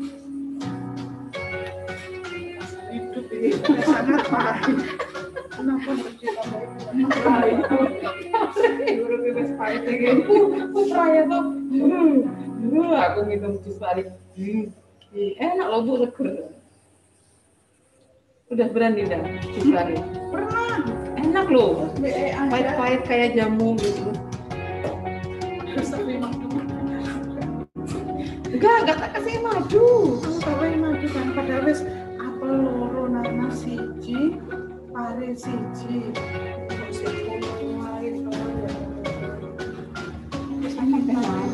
Hidup ini sangat parah. Kenapa pare? Guru bebas pare lagi. Raya tuh. Aku minum jus pare. Enak loh Bu, seger. Udah berani dah jus pare? Pernah. Enak loh. Pahit-pahit kayak jamu gitu. Enggak, enggak tak kasih madu. Kamu tahu yang madu kan, padahal wis apel loro nanas siji, pare siji. Kok sing lain kalau ya. Enak memang.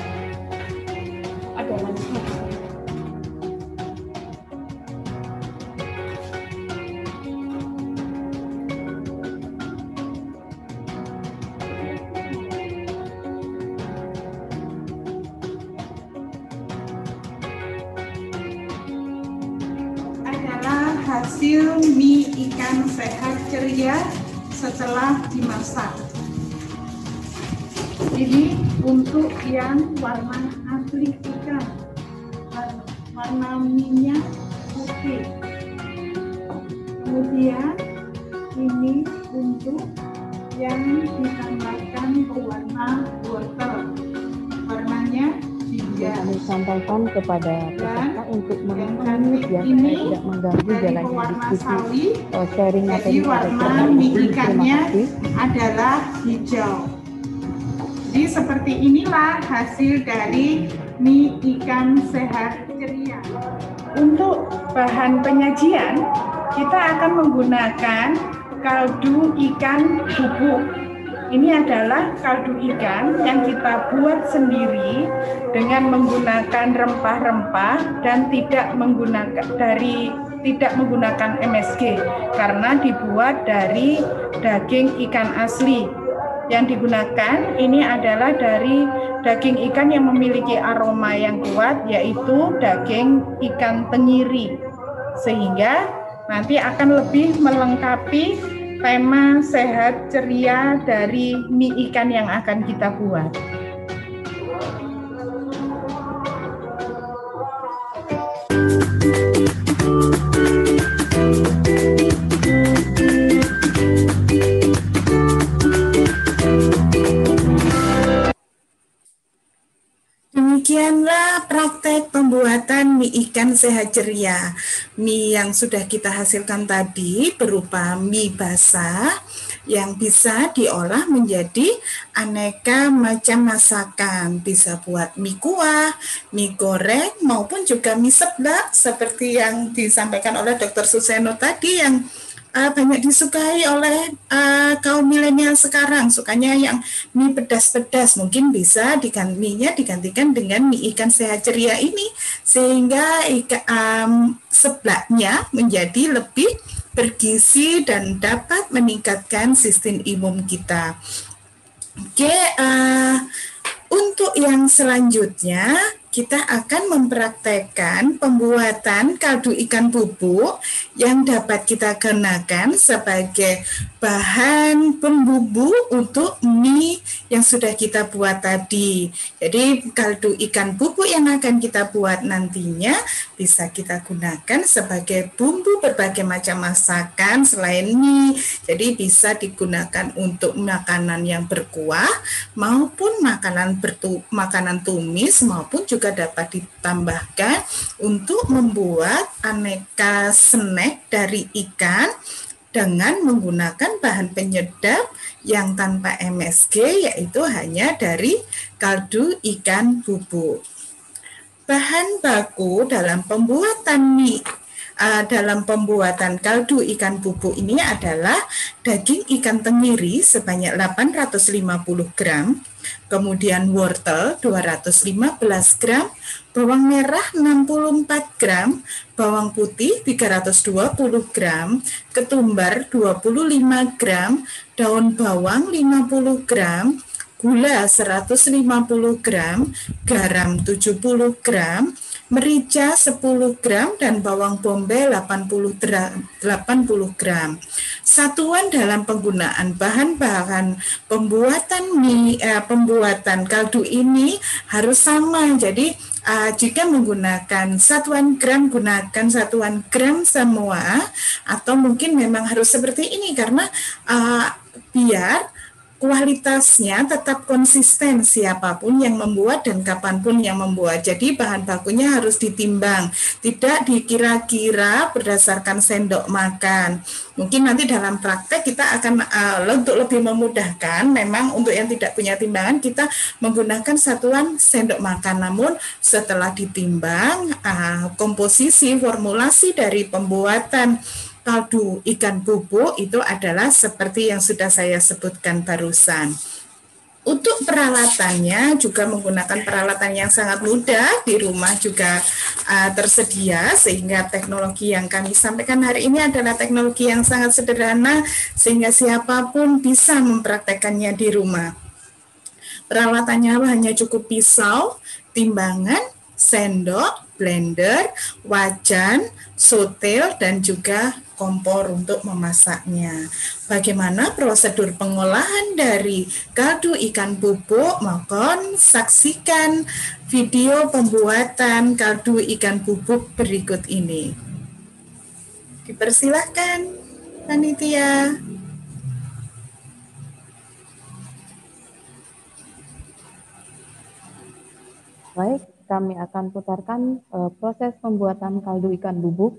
Ada manis. Hasil mie ikan sehat ceria setelah dimasak. Ini untuk yang warna asli ikan, warna mie-nya putih. Kemudian ini untuk yang ditambahkan pewarna wortel, warnanya Kami sampaikan kepada peserta untuk mengambil ya, ini tidak mengganggu jalannya diskusi atau sharing jadi materi pada warna kesempatan mie ini. Terima ikannya kasih. adalah hijau. Jadi seperti inilah hasil dari mie ikan sehat ceria. Untuk bahan penyajian kita akan menggunakan kaldu ikan bubuk. Ini adalah kaldu ikan yang kita buat sendiri dengan menggunakan rempah-rempah dan tidak menggunakan dari tidak menggunakan M S G karena dibuat dari daging ikan asli. Yang digunakan ini adalah dari daging ikan yang memiliki aroma yang kuat, yaitu daging ikan tenggiri, sehingga nanti akan lebih melengkapi tema sehat ceria dari mie ikan yang akan kita buat. Demikianlah praktek pembuatan mie ikan sehat ceria. Mie yang sudah kita hasilkan tadi berupa mie basah yang bisa diolah menjadi aneka macam masakan. Bisa buat mie kuah, mie goreng, maupun juga mie seblak seperti yang disampaikan oleh Dokter Suseno tadi yang uh, banyak disukai oleh uh, kaum milenial sekarang, sukanya yang mie pedas-pedas, mungkin bisa diganti, mie-nya digantikan dengan mie ikan sehat ceria ini, sehingga ika, um, seblaknya menjadi lebih bergizi dan dapat meningkatkan sistem imun kita. Oke, uh, untuk yang selanjutnya kita akan mempraktekkan pembuatan kaldu ikan bubuk yang dapat kita gunakan sebagai bahan pembumbu untuk mie yang sudah kita buat tadi. Jadi kaldu ikan bubuk yang akan kita buat nantinya bisa kita gunakan sebagai bumbu berbagai macam masakan selain mie. Jadi bisa digunakan untuk makanan yang berkuah maupun makanan bertu makanan tumis, maupun juga dapat ditambahkan untuk membuat aneka snack dari ikan dengan menggunakan bahan penyedap yang tanpa M S G, yaitu hanya dari kaldu ikan bubuk. Bahan baku dalam pembuatan mie Uh, dalam pembuatan kaldu ikan bubuk ini adalah daging ikan tenggiri sebanyak delapan ratus lima puluh gram, kemudian wortel dua ratus lima belas gram, bawang merah enam puluh empat gram, bawang putih tiga ratus dua puluh gram, ketumbar dua puluh lima gram, daun bawang lima puluh gram, gula seratus lima puluh gram, garam tujuh puluh gram, merica sepuluh gram, dan bawang bombay delapan puluh gram. Satuan dalam penggunaan bahan-bahan pembuatan mie, eh, pembuatan kaldu ini harus sama. Jadi uh, jika menggunakan satuan gram, gunakan satuan gram semua, atau mungkin memang harus seperti ini karena uh, biar kualitasnya tetap konsisten siapapun yang membuat dan kapanpun yang membuat. Jadi bahan bakunya harus ditimbang, tidak dikira-kira berdasarkan sendok makan. Mungkin nanti dalam praktek kita akan uh, untuk lebih memudahkan, memang untuk yang tidak punya timbangan kita menggunakan satuan sendok makan. Namun setelah ditimbang, uh, komposisi formulasi dari pembuatan kaldu ikan bubuk itu adalah seperti yang sudah saya sebutkan barusan. Untuk peralatannya juga menggunakan peralatan yang sangat mudah, di rumah juga uh, tersedia, sehingga teknologi yang kami sampaikan hari ini adalah teknologi yang sangat sederhana sehingga siapapun bisa mempraktekannya di rumah. Peralatannya hanya cukup pisau, timbangan, sendok, blender, wajan, sotel, dan juga kompor untuk memasaknya. Bagaimana prosedur pengolahan dari kaldu ikan bubuk? Mohon saksikan video pembuatan kaldu ikan bubuk berikut ini. Dipersilahkan, panitia. Baik, kami akan putarkan uh, proses pembuatan kaldu ikan bubuk.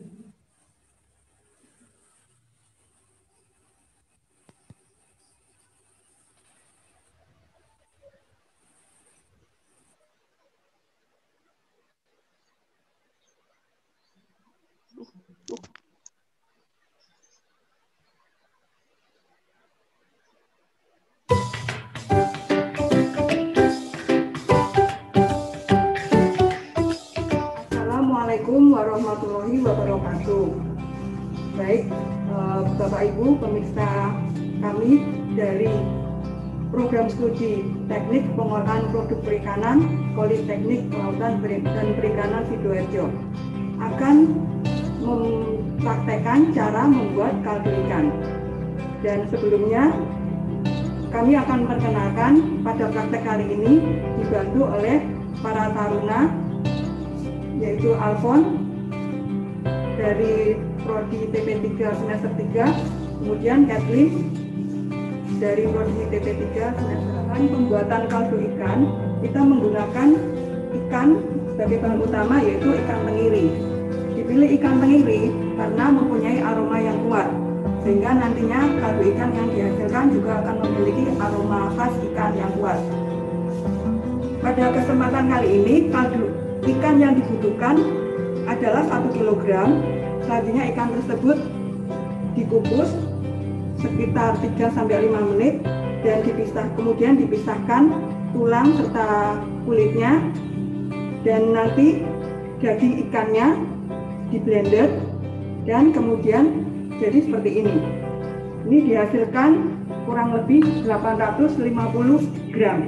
Assalamualaikum warahmatullahi wabarakatuh. Baik, eh, Bapak Ibu pemirsa kami dari Program Studi Teknik Pengolahan Produk Perikanan Politeknik Kelautan dan Perikanan Sidoarjo akan mempraktekkan cara membuat kaldu ikan. Dan sebelumnya kami akan perkenalkan pada praktek kali ini dibantu oleh para taruna, yaitu Alfon dari Prodi T P tiga semester tiga, kemudian Kathleen dari Prodi T P tiga semester delapan. Pembuatan kaldu ikan kita menggunakan ikan sebagai bahan utama, yaitu ikan tenggiri. Dipilih ikan tenggiri karena mempunyai aroma yang kuat, sehingga nantinya kaldu ikan yang dihasilkan juga akan memiliki aroma khas ikan yang kuat. Pada kesempatan kali ini kaldu ikan yang dibutuhkan adalah satu kilogram. Selanjutnya ikan tersebut dikukus sekitar tiga sampai lima menit dan dipisah, kemudian dipisahkan tulang serta kulitnya, dan nanti daging ikannya di blender dan kemudian jadi seperti ini. Ini dihasilkan kurang lebih delapan ratus lima puluh gram.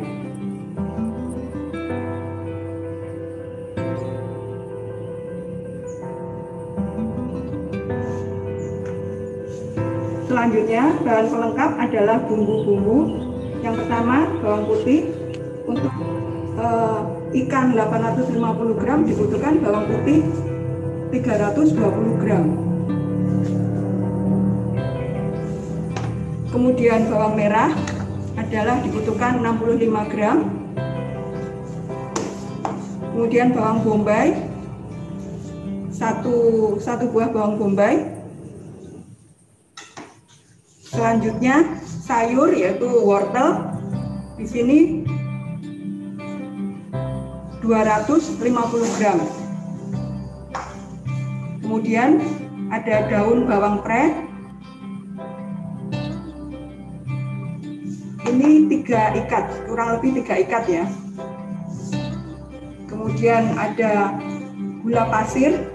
Selanjutnya, bahan pelengkap adalah bumbu-bumbu. Yang pertama, bawang putih. Untuk uh, ikan delapan ratus lima puluh gram dibutuhkan bawang putih tiga ratus dua puluh gram. Kemudian bawang merah adalah dibutuhkan enam puluh lima gram. Kemudian bawang bombay, satu, satu buah bawang bombay. Selanjutnya sayur yaitu wortel, di sini dua ratus lima puluh gram. Kemudian ada daun bawang pre, ini tiga ikat, kurang lebih tiga ikat ya. Kemudian ada gula pasir,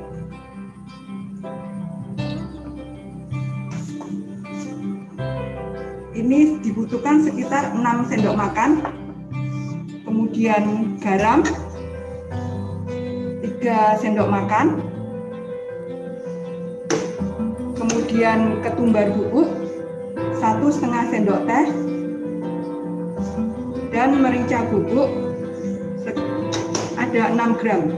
ini dibutuhkan sekitar enam sendok makan. Kemudian garam tiga sendok makan. Kemudian ketumbar bubuk satu setengah sendok teh, dan merica bubuk ada enam gram.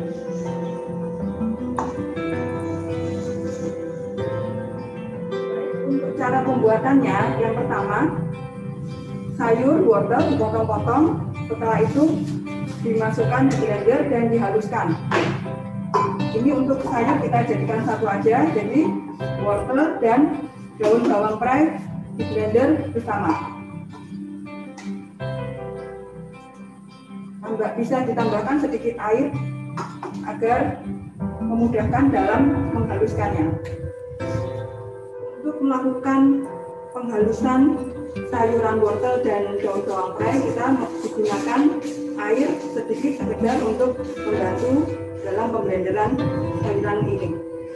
Untuk cara pembuatannya, yang pertama sayur wortel dipotong-potong, setelah itu dimasukkan ke blender dan dihaluskan. Ini untuk sayur kita jadikan satu aja, jadi wortel dan daun bawang pre di blender bersama. Tambah, bisa ditambahkan sedikit air agar memudahkan dalam menghaluskannya. Untuk melakukan penghalusan sayuran wortel dan daun bawang pre, kita menggunakan air sedikit sekedar untuk membantu dalam pemblenderan sayuran ini.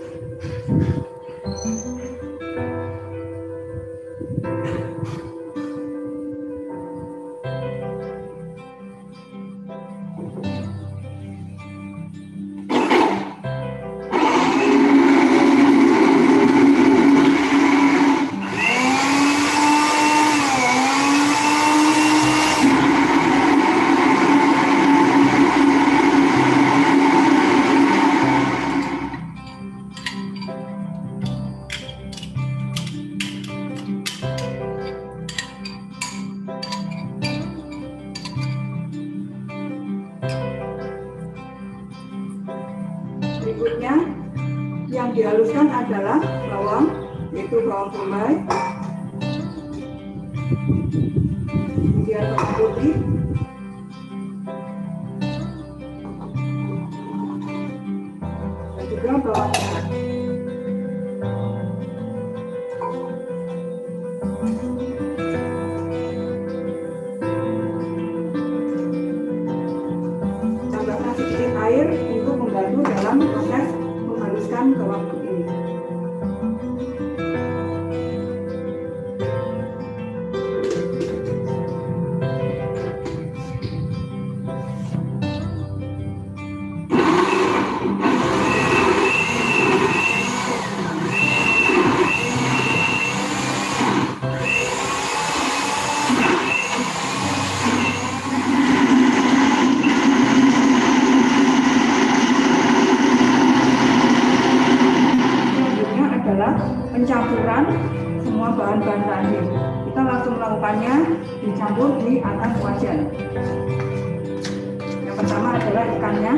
Berikutnya yang dihaluskan adalah bawang, yaitu bawang bombay, kemudian bawang putih, dan juga bawang merah. Tambahkan sedikit air untuk membantu dalam proses menghaluskan bawang putih ini. Pencampuran semua bahan-bahan tadi. Kita langsung melakukannya, dicampur di atas wajan. Yang pertama adalah ikannya.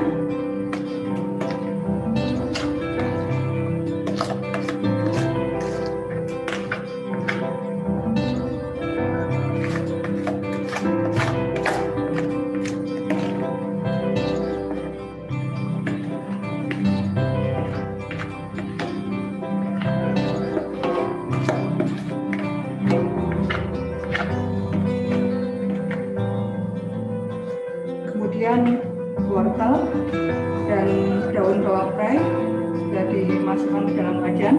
kemudian wortel dan daun bawang prai sudah dimasukkan ke dalam wajan.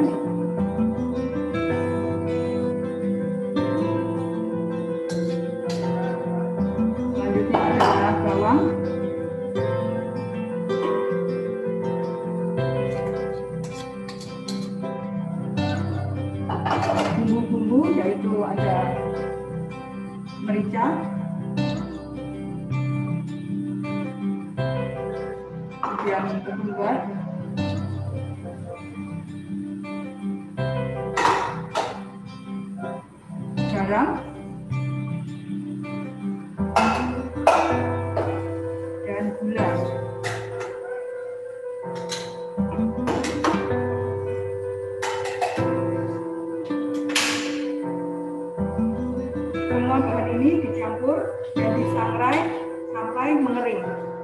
Selanjutnya adalah bawang, bumbu-bumbu yaitu ada merica, kemudian ketumbar, garam, dan gula. Semua bahan ini dicampur dan disangrai sampai mengering.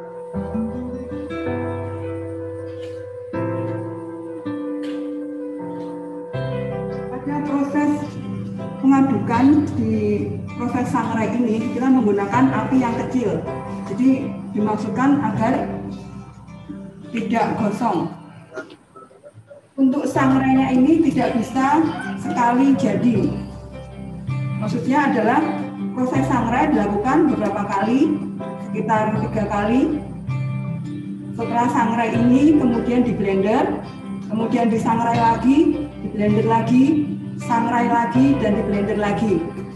Pada proses mengadukan di proses sangrai ini kita menggunakan api yang kecil. Jadi dimaksudkan agar tidak gosong. Untuk sangrainya ini tidak bisa sekali jadi. Maksudnya adalah proses sangrai dilakukan beberapa kali, sekitar tiga kali. Setelah sangrai ini kemudian di blender, kemudian disangrai lagi, di blender lagi, sangrai lagi, dan di blender lagi.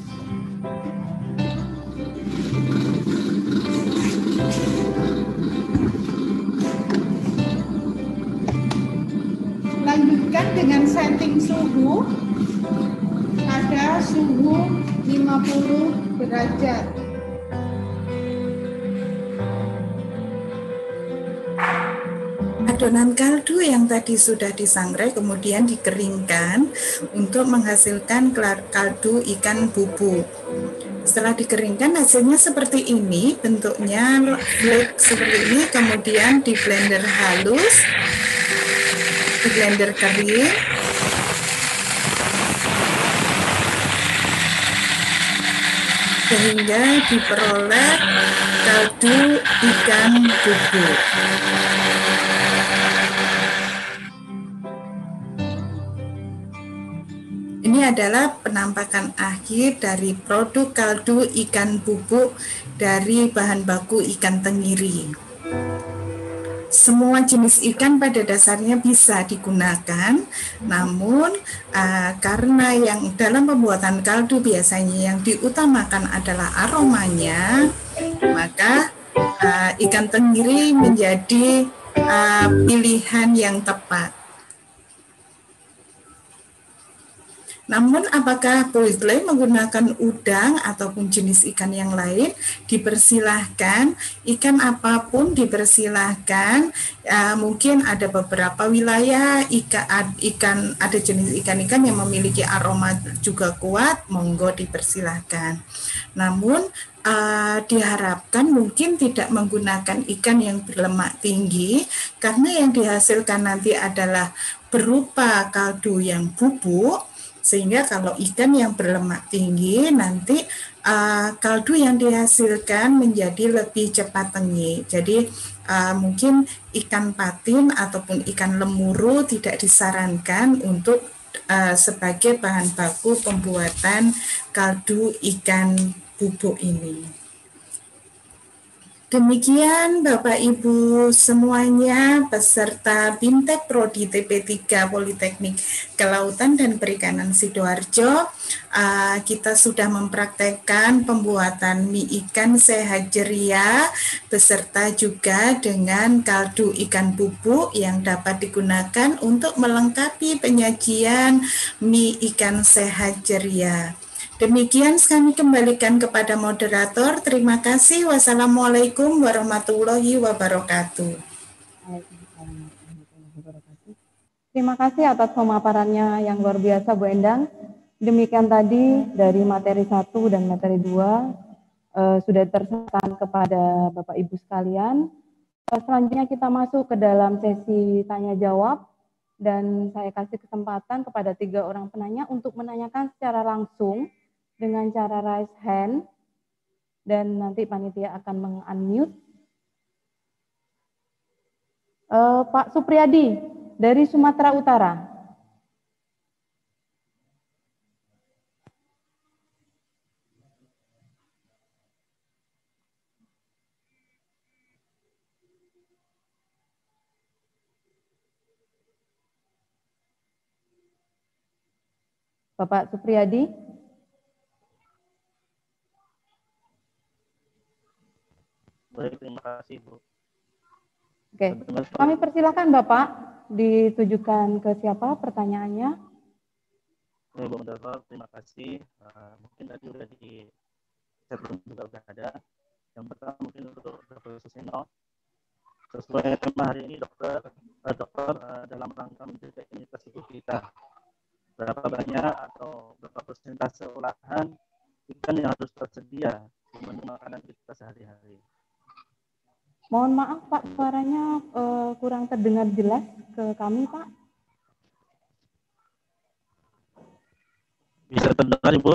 Lanjutkan dengan setting suhu pada suhu lima puluh derajat. Adonan kaldu yang tadi sudah disangrai kemudian dikeringkan untuk menghasilkan kaldu ikan bubuk. Setelah dikeringkan hasilnya seperti ini, bentuknya flake seperti ini, kemudian di blender halus, di blender kering, sehingga diperoleh kaldu ikan bubuk. Ini adalah penampakan akhir dari produk kaldu ikan bubuk dari bahan baku ikan tenggiri. Semua jenis ikan pada dasarnya bisa digunakan, namun uh, karena yang dalam pembuatan kaldu biasanya yang diutamakan adalah aromanya, maka uh, ikan tenggiri menjadi uh, pilihan yang tepat. Namun apakah boleh menggunakan udang ataupun jenis ikan yang lain? Dipersilahkan, ikan apapun dipersilahkan. Uh, mungkin ada beberapa wilayah ikan, ikan ada jenis ikan-ikan yang memiliki aroma juga kuat, monggo dipersilahkan. Namun uh, diharapkan mungkin tidak menggunakan ikan yang berlemak tinggi, karena yang dihasilkan nanti adalah berupa kaldu yang bubuk. Sehingga kalau ikan yang berlemak tinggi nanti uh, kaldu yang dihasilkan menjadi lebih cepat tengik. Jadi uh, mungkin ikan patin ataupun ikan lemuru tidak disarankan untuk uh, sebagai bahan baku pembuatan kaldu ikan bubuk ini. Demikian Bapak Ibu semuanya peserta BIMTEK Prodi T P tiga Politeknik Kelautan dan Perikanan Sidoarjo. Uh, kita sudah mempraktekkan pembuatan mie ikan sehat ceria beserta juga dengan kaldu ikan bubuk yang dapat digunakan untuk melengkapi penyajian mie ikan sehat ceria. Demikian kami kembalikan kepada moderator. Terima kasih. Wassalamualaikum warahmatullahi wabarakatuh. Terima kasih atas pemaparannya yang luar biasa Bu Endang. Demikian tadi dari materi satu dan materi dua eh, sudah tersampaikan kepada Bapak Ibu sekalian. Selanjutnya kita masuk ke dalam sesi tanya jawab dan saya kasih kesempatan kepada tiga orang penanya untuk menanyakan secara langsung dengan cara raise hand dan nanti panitia akan meng-unmute Uh, Pak Supriyadi dari Sumatera Utara. Bapak Supriyadi. Baik, terima kasih, Bu. Oke, kami persilakan Bapak, ditujukan ke siapa pertanyaannya? Bu Moderator, terima kasih. Uh, mungkin tadi sudah di sebelum juga sudah ada. Yang pertama mungkin untuk Dokter Suseno. Sesuai tema hari ini, dokter, uh, dokter uh, dalam rangka menjaga imunitas tubuh kita, berapa banyak atau berapa persentase olahan ikan yang harus tersedia di menu makanan kita sehari-hari? Mohon maaf Pak, suaranya uh, kurang terdengar jelas ke kami Pak. Bisa terdengar Ibu?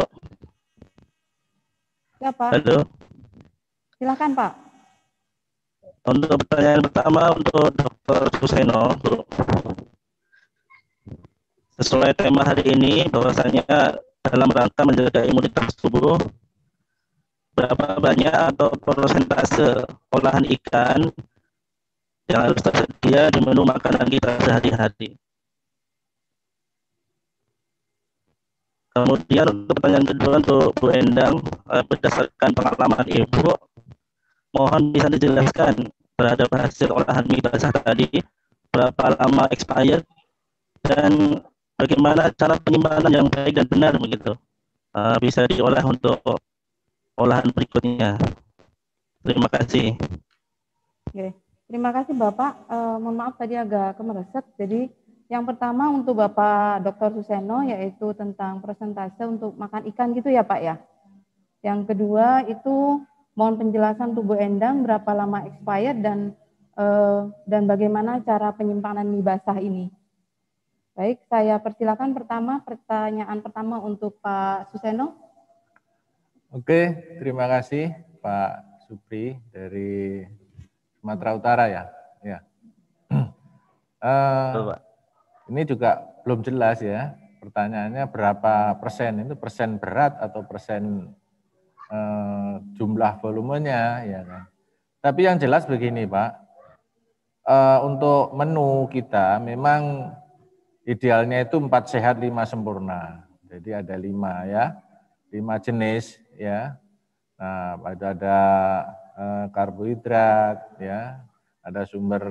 Ya Pak. Halo. Silakan Pak. Untuk pertanyaan pertama untuk Dokter Suseno, Bu. Sesuai tema hari ini, bahwasanya dalam rangka menjaga imunitas tubuh, berapa banyak atau persentase olahan ikan yang harus tersedia di menu makanan kita sehari-hari. Kemudian untuk pertanyaan kedua untuk Bu Endang, berdasarkan pengalaman Ibu, mohon bisa dijelaskan terhadap hasil olahan mie basah tadi, berapa lama expired dan bagaimana cara penyimpanan yang baik dan benar begitu, uh, bisa diolah untuk olahan berikutnya. Terima kasih. Oke, terima kasih Bapak. Uh, mohon maaf tadi agak kemereset. Jadi yang pertama untuk Bapak Dokter Suseno yaitu tentang persentase untuk makan ikan gitu ya Pak ya. Yang kedua itu mohon penjelasan untuk Bu Endang berapa lama expired dan uh, dan bagaimana cara penyimpanan mie basah ini. Baik, saya persilakan pertama pertanyaan pertama untuk Pak Suseno. Oke, terima kasih Pak Supri dari Sumatera Utara ya. Ya. uh, ini juga belum jelas ya. Pertanyaannya berapa persen? Itu persen berat atau persen uh, jumlah volumenya ya kan. Tapi yang jelas begini Pak, uh, untuk menu kita memang idealnya itu empat sehat lima sempurna. Jadi ada lima ya, lima jenis ya. Nah, ada ada eh, karbohidrat ya, ada sumber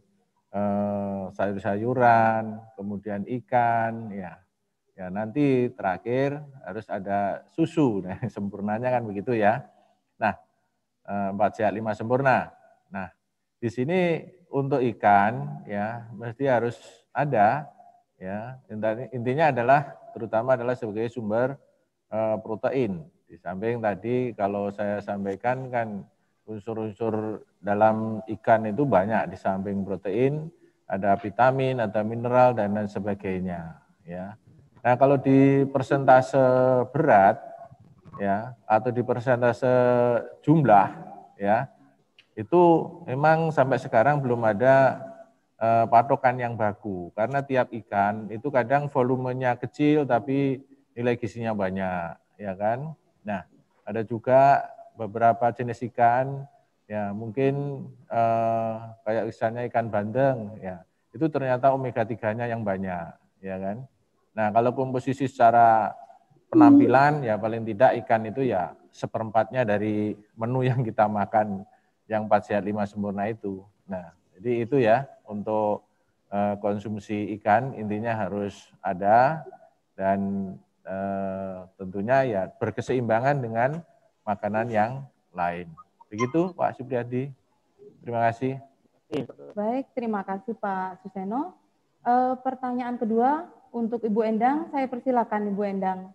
eh, sayur-sayuran, kemudian ikan ya. Ya nanti terakhir harus ada susu. Nah, sempurnanya kan begitu ya. Nah, empat sehat lima sempurna. Nah, di sini untuk ikan ya mesti harus ada. Ya, intinya adalah terutama adalah sebagai sumber uh, protein. Di samping tadi kalau saya sampaikan kan unsur-unsur dalam ikan itu banyak, di samping protein ada vitamin, ada mineral dan lain sebagainya. Ya, nah kalau di persentase berat ya atau di persentase jumlah ya itu memang sampai sekarang belum ada patokan yang baku, karena tiap ikan itu kadang volumenya kecil tapi nilai gizinya banyak, ya kan? Nah, ada juga beberapa jenis ikan, ya mungkin eh, kayak misalnya ikan bandeng, ya itu ternyata omega tiga-nya yang banyak, ya kan? Nah, kalau komposisi secara penampilan, ya paling tidak ikan itu ya seperempatnya dari menu yang kita makan, yang empat sehat lima sempurna itu. Nah, jadi itu ya untuk uh, konsumsi ikan intinya harus ada dan uh, tentunya ya berkeseimbangan dengan makanan yang lain. Begitu Pak Supriyadi. Terima kasih. Baik, terima kasih Pak Suseno. Uh, pertanyaan kedua untuk Ibu Endang, saya persilakan Ibu Endang.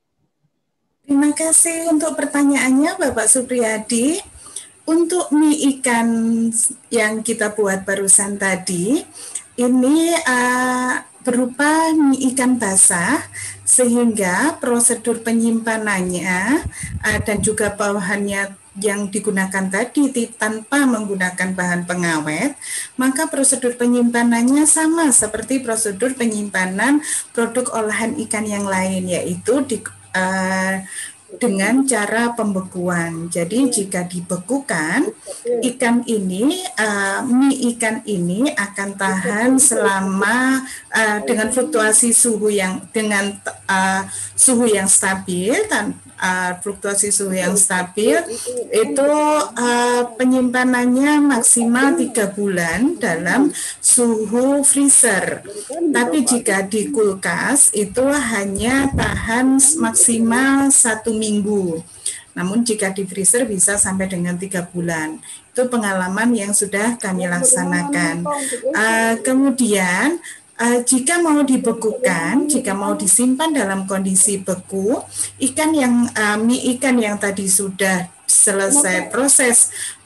Terima kasih untuk pertanyaannya Bapak Supriyadi. Untuk mie ikan yang kita buat barusan tadi, ini uh, berupa mie ikan basah, sehingga prosedur penyimpanannya uh, dan juga bahannya yang digunakan tadi tanpa menggunakan bahan pengawet, maka prosedur penyimpanannya sama seperti prosedur penyimpanan produk olahan ikan yang lain, yaitu di, uh, dengan cara pembekuan. Jadi jika dibekukan, ikan ini, uh, mie ikan ini akan tahan selama uh, dengan fluktuasi suhu yang dengan uh, suhu yang stabil dan uh, fluktuasi suhu yang stabil itu uh, penyimpanannya maksimal tiga bulan dalam suhu freezer. Tapi jika di kulkas itu hanya tahan maksimal satu minggu. Namun jika di freezer bisa sampai dengan tiga bulan. Itu pengalaman yang sudah kami laksanakan. Uh, kemudian uh, jika mau dibekukan, jika mau disimpan dalam kondisi beku, ikan yang uh, mie ikan yang tadi sudah selesai proses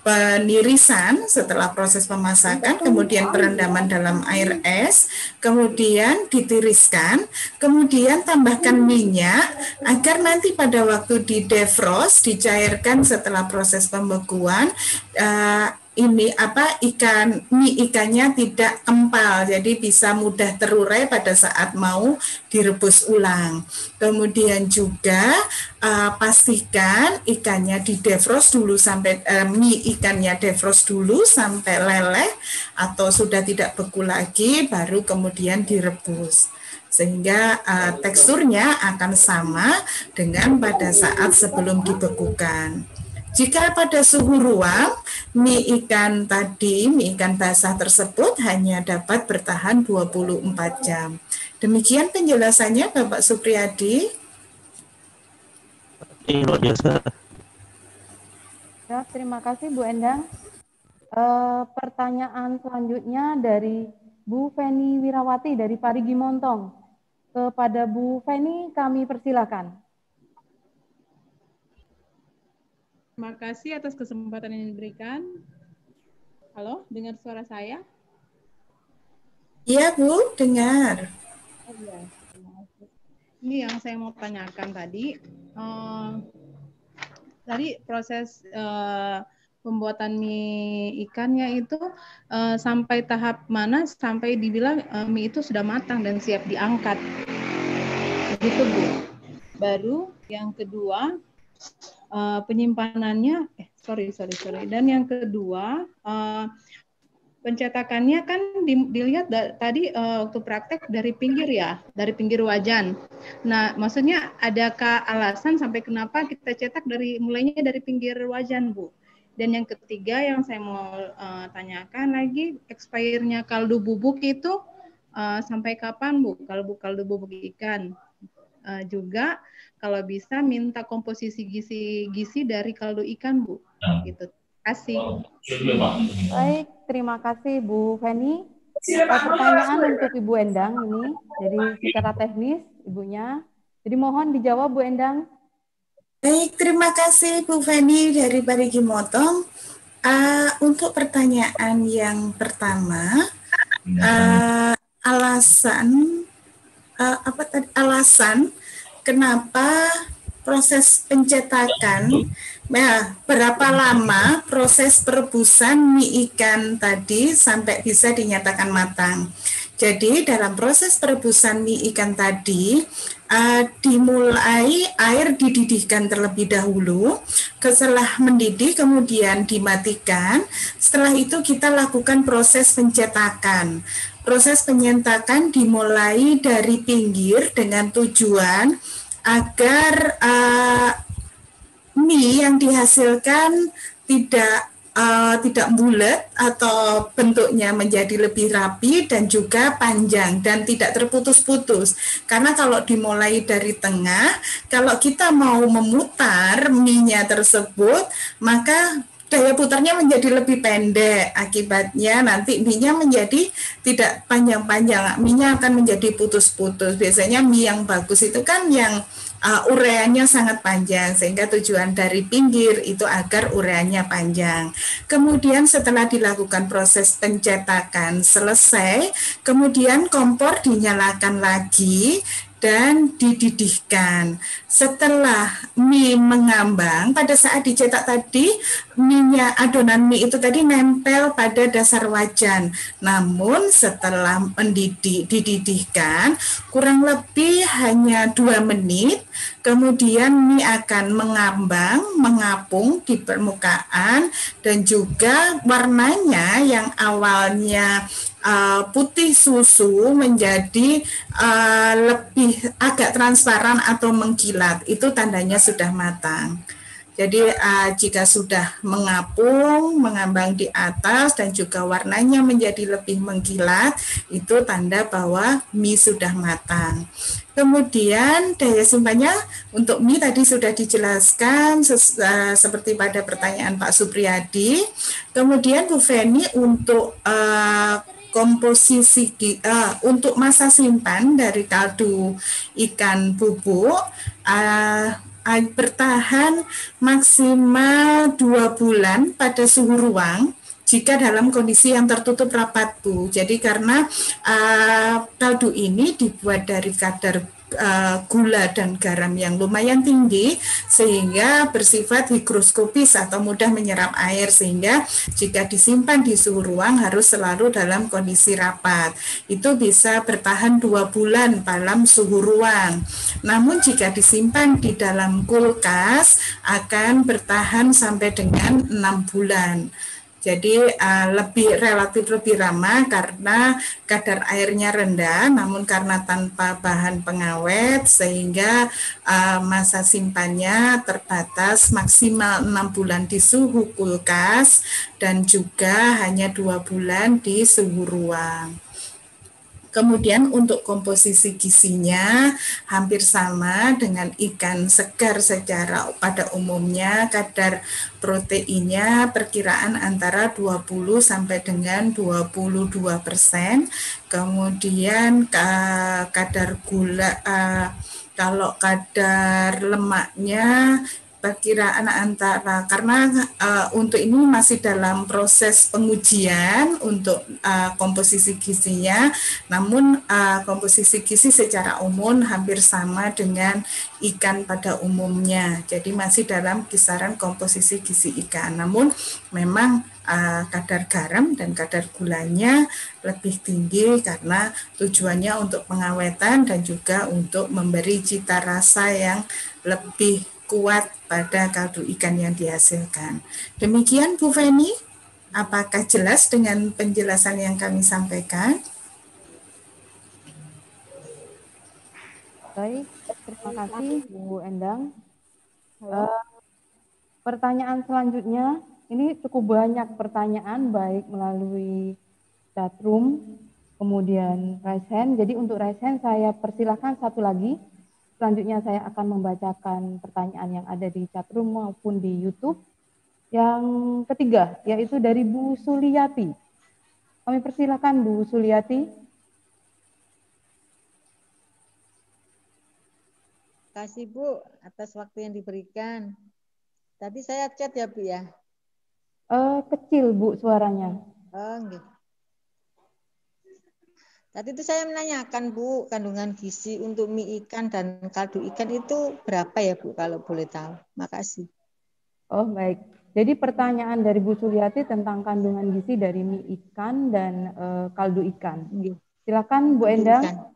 penirisan setelah proses pemasakan, kemudian perendaman dalam air es, kemudian ditiriskan, kemudian tambahkan minyak agar nanti pada waktu di defrost, dicairkan setelah proses pembekuan, uh, ini apa ikan mie ikannya tidak kempal, jadi bisa mudah terurai pada saat mau direbus ulang. Kemudian juga uh, pastikan ikannya di defrost dulu sampai uh, mie ikannya defrost dulu sampai leleh atau sudah tidak beku lagi, baru kemudian direbus sehingga uh, teksturnya akan sama dengan pada saat sebelum dibekukan. Jika pada suhu ruang, mie ikan tadi, mie ikan basah tersebut hanya dapat bertahan dua puluh empat jam. Demikian penjelasannya Bapak Supriyadi. Luar biasa. Ya, terima kasih Bu Endang. E, pertanyaan selanjutnya dari Bu Feni Wirawati dari Parigi Montong. Kepada Bu Feni kami persilakan. Terima kasih atas kesempatan yang diberikan. Halo, dengar suara saya? Iya, Bu, dengar. Oh, iya. Ini yang saya mau tanyakan tadi. Uh, tadi proses uh, pembuatan mie ikannya itu uh, sampai tahap mana sampai dibilang uh, mie itu sudah matang dan siap diangkat. Begitu, Bu. Baru yang kedua, Uh, penyimpanannya, eh sorry sorry sorry, dan yang kedua uh, pencetakannya kan di, dilihat da, tadi uh, waktu praktek dari pinggir ya, dari pinggir wajan. Nah, maksudnya adakah alasan sampai kenapa kita cetak dari mulainya dari pinggir wajan, Bu? Dan yang ketiga yang saya mau uh, tanyakan lagi, expire-nya kaldu bubuk itu uh, sampai kapan, Bu? Kaldu kaldu bubuk ikan. Uh, juga kalau bisa minta komposisi gizi-gizi dari kaldu ikan, Bu. Gitu. Terima kasih. Baik, terima kasih Bu Feni. Pertanyaan untuk Ibu Endang ini, jadi secara teknis Ibunya. Jadi mohon dijawab Bu Endang. Baik, terima kasih Bu Feni dari Parigi Motong. Uh, untuk pertanyaan yang pertama, uh, alasan Uh, apa tadi alasan kenapa proses pencetakan, ya, berapa lama proses perebusan mie ikan tadi sampai bisa dinyatakan matang. Jadi dalam proses perebusan mie ikan tadi uh, dimulai air dididihkan terlebih dahulu, setelah mendidih kemudian dimatikan, setelah itu kita lakukan proses pencetakan. Proses penyentakan dimulai dari pinggir dengan tujuan agar uh, mie yang dihasilkan tidak uh, tidak bulat atau bentuknya menjadi lebih rapi dan juga panjang dan tidak terputus-putus. Karena kalau dimulai dari tengah, kalau kita mau memutar mie-nya tersebut, maka daya putarnya menjadi lebih pendek, akibatnya nanti mie-nya menjadi tidak panjang-panjang, mie-nya akan menjadi putus-putus. Biasanya mie yang bagus itu kan yang uh, ureanya sangat panjang, sehingga tujuan dari pinggir itu agar ureanya panjang. Kemudian setelah dilakukan proses pencetakan selesai, kemudian kompor dinyalakan lagi dan dididihkan. Setelah mie mengambang, pada saat dicetak tadi, mie-nya, adonan mie itu tadi nempel pada dasar wajan. Namun setelah mendidih, dididihkan, kurang lebih hanya dua menit, kemudian mie akan mengambang, mengapung di permukaan, dan juga warnanya yang awalnya Uh, putih susu menjadi uh, lebih agak transparan atau mengkilat, itu tandanya sudah matang. Jadi uh, jika sudah mengapung, mengambang di atas dan juga warnanya menjadi lebih mengkilat, itu tanda bahwa mie sudah matang. Kemudian daya simpannya untuk mie tadi sudah dijelaskan ses, uh, seperti pada pertanyaan Pak Supriyadi. Kemudian Bu Feni untuk uh, komposisi uh, untuk masa simpan dari kaldu ikan bubuk uh, uh, bertahan maksimal dua bulan pada suhu ruang jika dalam kondisi yang tertutup rapat, Bu. Jadi karena uh, kaldu ini dibuat dari kadar Uh, gula dan garam yang lumayan tinggi sehingga bersifat higroskopis atau mudah menyerap air, sehingga jika disimpan di suhu ruang harus selalu dalam kondisi rapat. Itu bisa bertahan dua bulan dalam suhu ruang. Namun jika disimpan di dalam kulkas akan bertahan sampai dengan enam bulan. Jadi uh, lebih relatif lebih ramah karena kadar airnya rendah, namun karena tanpa bahan pengawet sehingga uh, masa simpannya terbatas maksimal enam bulan di suhu kulkas dan juga hanya dua bulan di suhu ruang. Kemudian untuk komposisi gizinya hampir sama dengan ikan segar secara pada umumnya, kadar proteinnya perkiraan antara dua puluh sampai dengan dua puluh dua persen. Kemudian kadar gula, kalau kadar lemaknya perkiraan antara, karena uh, untuk ini masih dalam proses pengujian untuk uh, komposisi gizinya, namun uh, komposisi gizi secara umum hampir sama dengan ikan pada umumnya, jadi masih dalam kisaran komposisi gizi ikan, namun memang uh, kadar garam dan kadar gulanya lebih tinggi karena tujuannya untuk pengawetan dan juga untuk memberi cita rasa yang lebih kuat pada kaldu ikan yang dihasilkan. Demikian Bu Feni, apakah jelas dengan penjelasan yang kami sampaikan? Baik, terima kasih Bu Endang. Uh, pertanyaan selanjutnya, ini cukup banyak pertanyaan baik melalui chat room, kemudian raise hand. Jadi untuk raise hand saya persilahkan satu lagi. Selanjutnya saya akan membacakan pertanyaan yang ada di chat room maupun di YouTube. Yang ketiga, yaitu dari Bu Suliati. Kami persilakan Bu Suliati. Terima kasih Bu atas waktu yang diberikan. Tadi saya chat ya Bu ya? Uh, kecil Bu suaranya. Oh, enggak. Tadi itu saya menanyakan Bu, kandungan gizi untuk mie ikan dan kaldu ikan itu berapa ya Bu kalau boleh tahu? Makasih. Oh baik, jadi pertanyaan dari Bu Suliati tentang kandungan gizi dari mie ikan dan uh, kaldu ikan. Silakan Bu Endang.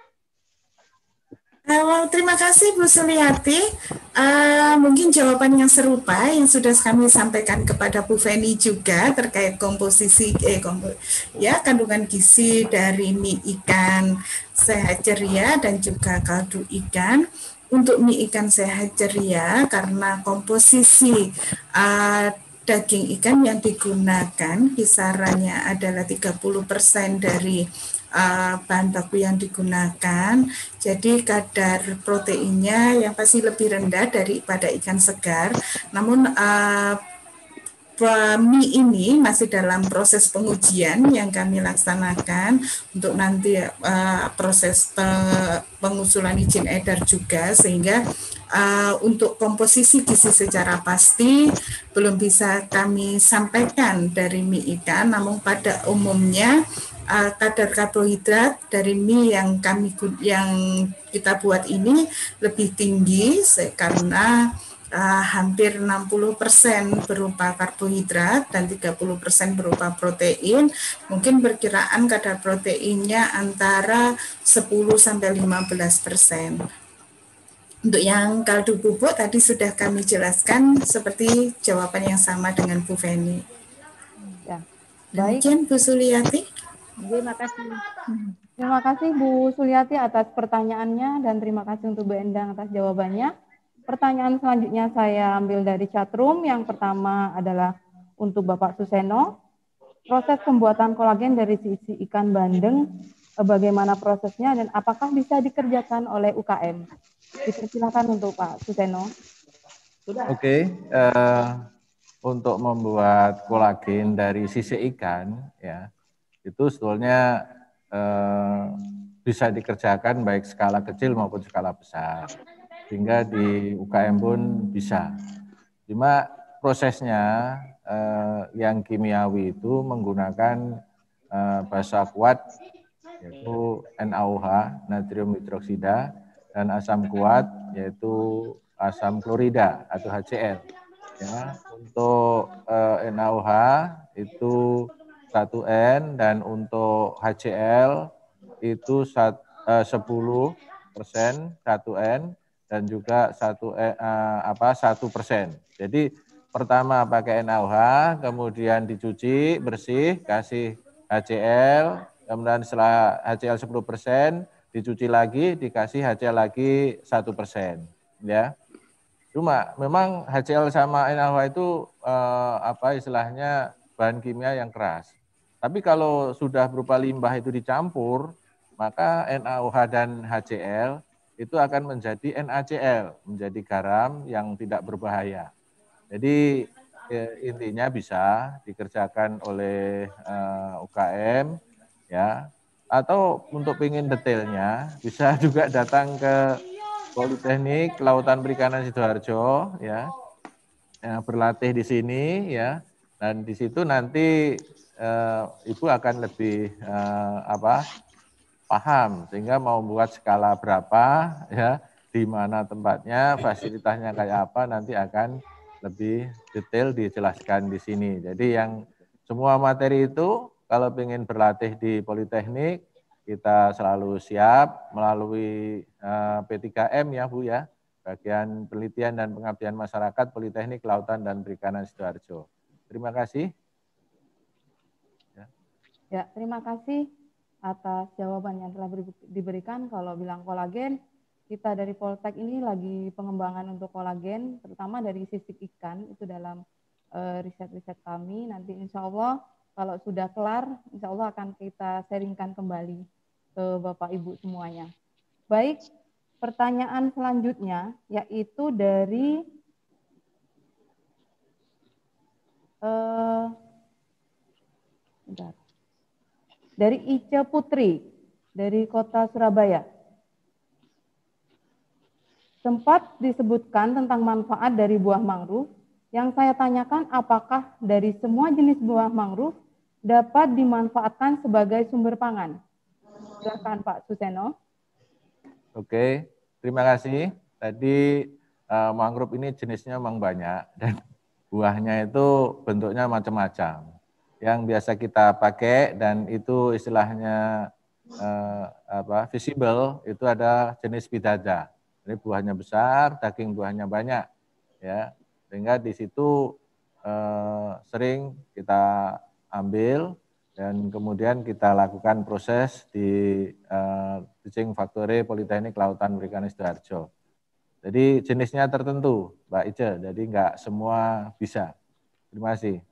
Uh, terima kasih Bu Suliati. Uh, mungkin jawaban yang serupa yang sudah kami sampaikan kepada Bu Feni juga terkait komposisi eh kompo, ya kandungan gizi dari mie ikan sehat ceria dan juga kaldu ikan. Untuk mie ikan sehat ceria karena komposisi uh, daging ikan yang digunakan kisarannya adalah tiga puluh persen dari Uh, bahan baku yang digunakan, jadi kadar proteinnya yang pasti lebih rendah daripada ikan segar. Namun uh, mie ini masih dalam proses pengujian yang kami laksanakan untuk nanti uh, proses pe pengusulan izin edar juga, sehingga uh, untuk komposisi gizi secara pasti belum bisa kami sampaikan dari mie ikan, namun pada umumnya uh, kadar karbohidrat dari mie yang kami yang kita buat ini lebih tinggi karena Uh, hampir enam puluh persen berupa karbohidrat dan tiga puluh persen berupa protein. Mungkin perkiraan kadar proteinnya antara sepuluh sampai lima belas persen. Untuk yang kaldu bubuk tadi sudah kami jelaskan seperti jawaban yang sama dengan Bu Feni. Ya. Demikian Bu Suliati. Terima kasih. Terima kasih Bu Suliati atas pertanyaannya dan terima kasih untuk Bu Endang atas jawabannya. Pertanyaan selanjutnya saya ambil dari chatroom. Yang pertama adalah untuk Bapak Suseno. Proses pembuatan kolagen dari sisi ikan bandeng, bagaimana prosesnya dan apakah bisa dikerjakan oleh U K M? Dipersilakan untuk Pak Suseno. Oke, okay, uh, untuk membuat kolagen dari sisi ikan, ya itu sebetulnya uh, bisa dikerjakan baik skala kecil maupun skala besar. Sehingga di U K M pun bisa. Cuma prosesnya eh, yang kimiawi itu menggunakan eh, basa kuat, yaitu N A O H, natrium hidroksida, dan asam kuat, yaitu asam klorida atau H C l. Ya, untuk eh, N A O H itu satu N dan untuk H C l itu sepuluh persen satu N. Dan juga satu eh, apa satu persen. Jadi pertama pakai N A O H, kemudian dicuci bersih, kasih H C l, kemudian setelah H C l sepuluh persen dicuci lagi, dikasih H C l lagi satu persen, ya. Cuma memang H C l sama N A O H itu eh, apa istilahnya bahan kimia yang keras. Tapi kalau sudah berupa limbah itu dicampur, maka N A O H dan H C l itu akan menjadi N A C l, menjadi garam yang tidak berbahaya. Jadi eh, intinya bisa dikerjakan oleh eh, U K M, ya. Atau untuk ingin detailnya bisa juga datang ke Politeknik Kelautan Perikanan Sidoarjo, ya, yang berlatih di sini, ya. Dan di situ nanti eh, Ibu akan lebih eh, apa? paham sehingga mau buat skala berapa, ya, di mana tempatnya, fasilitasnya kayak apa nanti akan lebih detail dijelaskan di sini. Jadi yang semua materi itu kalau ingin berlatih di Politeknik kita selalu siap melalui uh, P tiga M ya Bu ya, bagian penelitian dan pengabdian masyarakat Politeknik Kelautan dan Perikanan Sidoarjo. Terima kasih. Ya, ya terima kasih atas jawaban yang telah diberikan. Kalau bilang kolagen, kita dari Poltek ini lagi pengembangan untuk kolagen, terutama dari sisik ikan, itu dalam riset-riset uh, kami. Nanti insya Allah kalau sudah kelar, insya Allah akan kita sharingkan kembali ke Bapak Ibu semuanya. Baik, pertanyaan selanjutnya yaitu dari uh, bentar. Dari Ice Putri, dari kota Surabaya. Sempat disebutkan tentang manfaat dari buah mangrove. Yang saya tanyakan apakah dari semua jenis buah mangrove dapat dimanfaatkan sebagai sumber pangan? Silakan Pak Suseno. Oke, terima kasih. Tadi uh, mangrove ini jenisnya memang banyak dan buahnya itu bentuknya macam-macam. Yang biasa kita pakai dan itu istilahnya eh, apa visible itu ada jenis bidada. Ini buahnya besar, daging buahnya banyak, ya. Sehingga di situ eh, sering kita ambil dan kemudian kita lakukan proses di eh, Teaching Factory Politeknik Kelautan Perikanan Sidoarjo. Jadi jenisnya tertentu, Mbak Ice. Jadi enggak semua bisa. Terima kasih.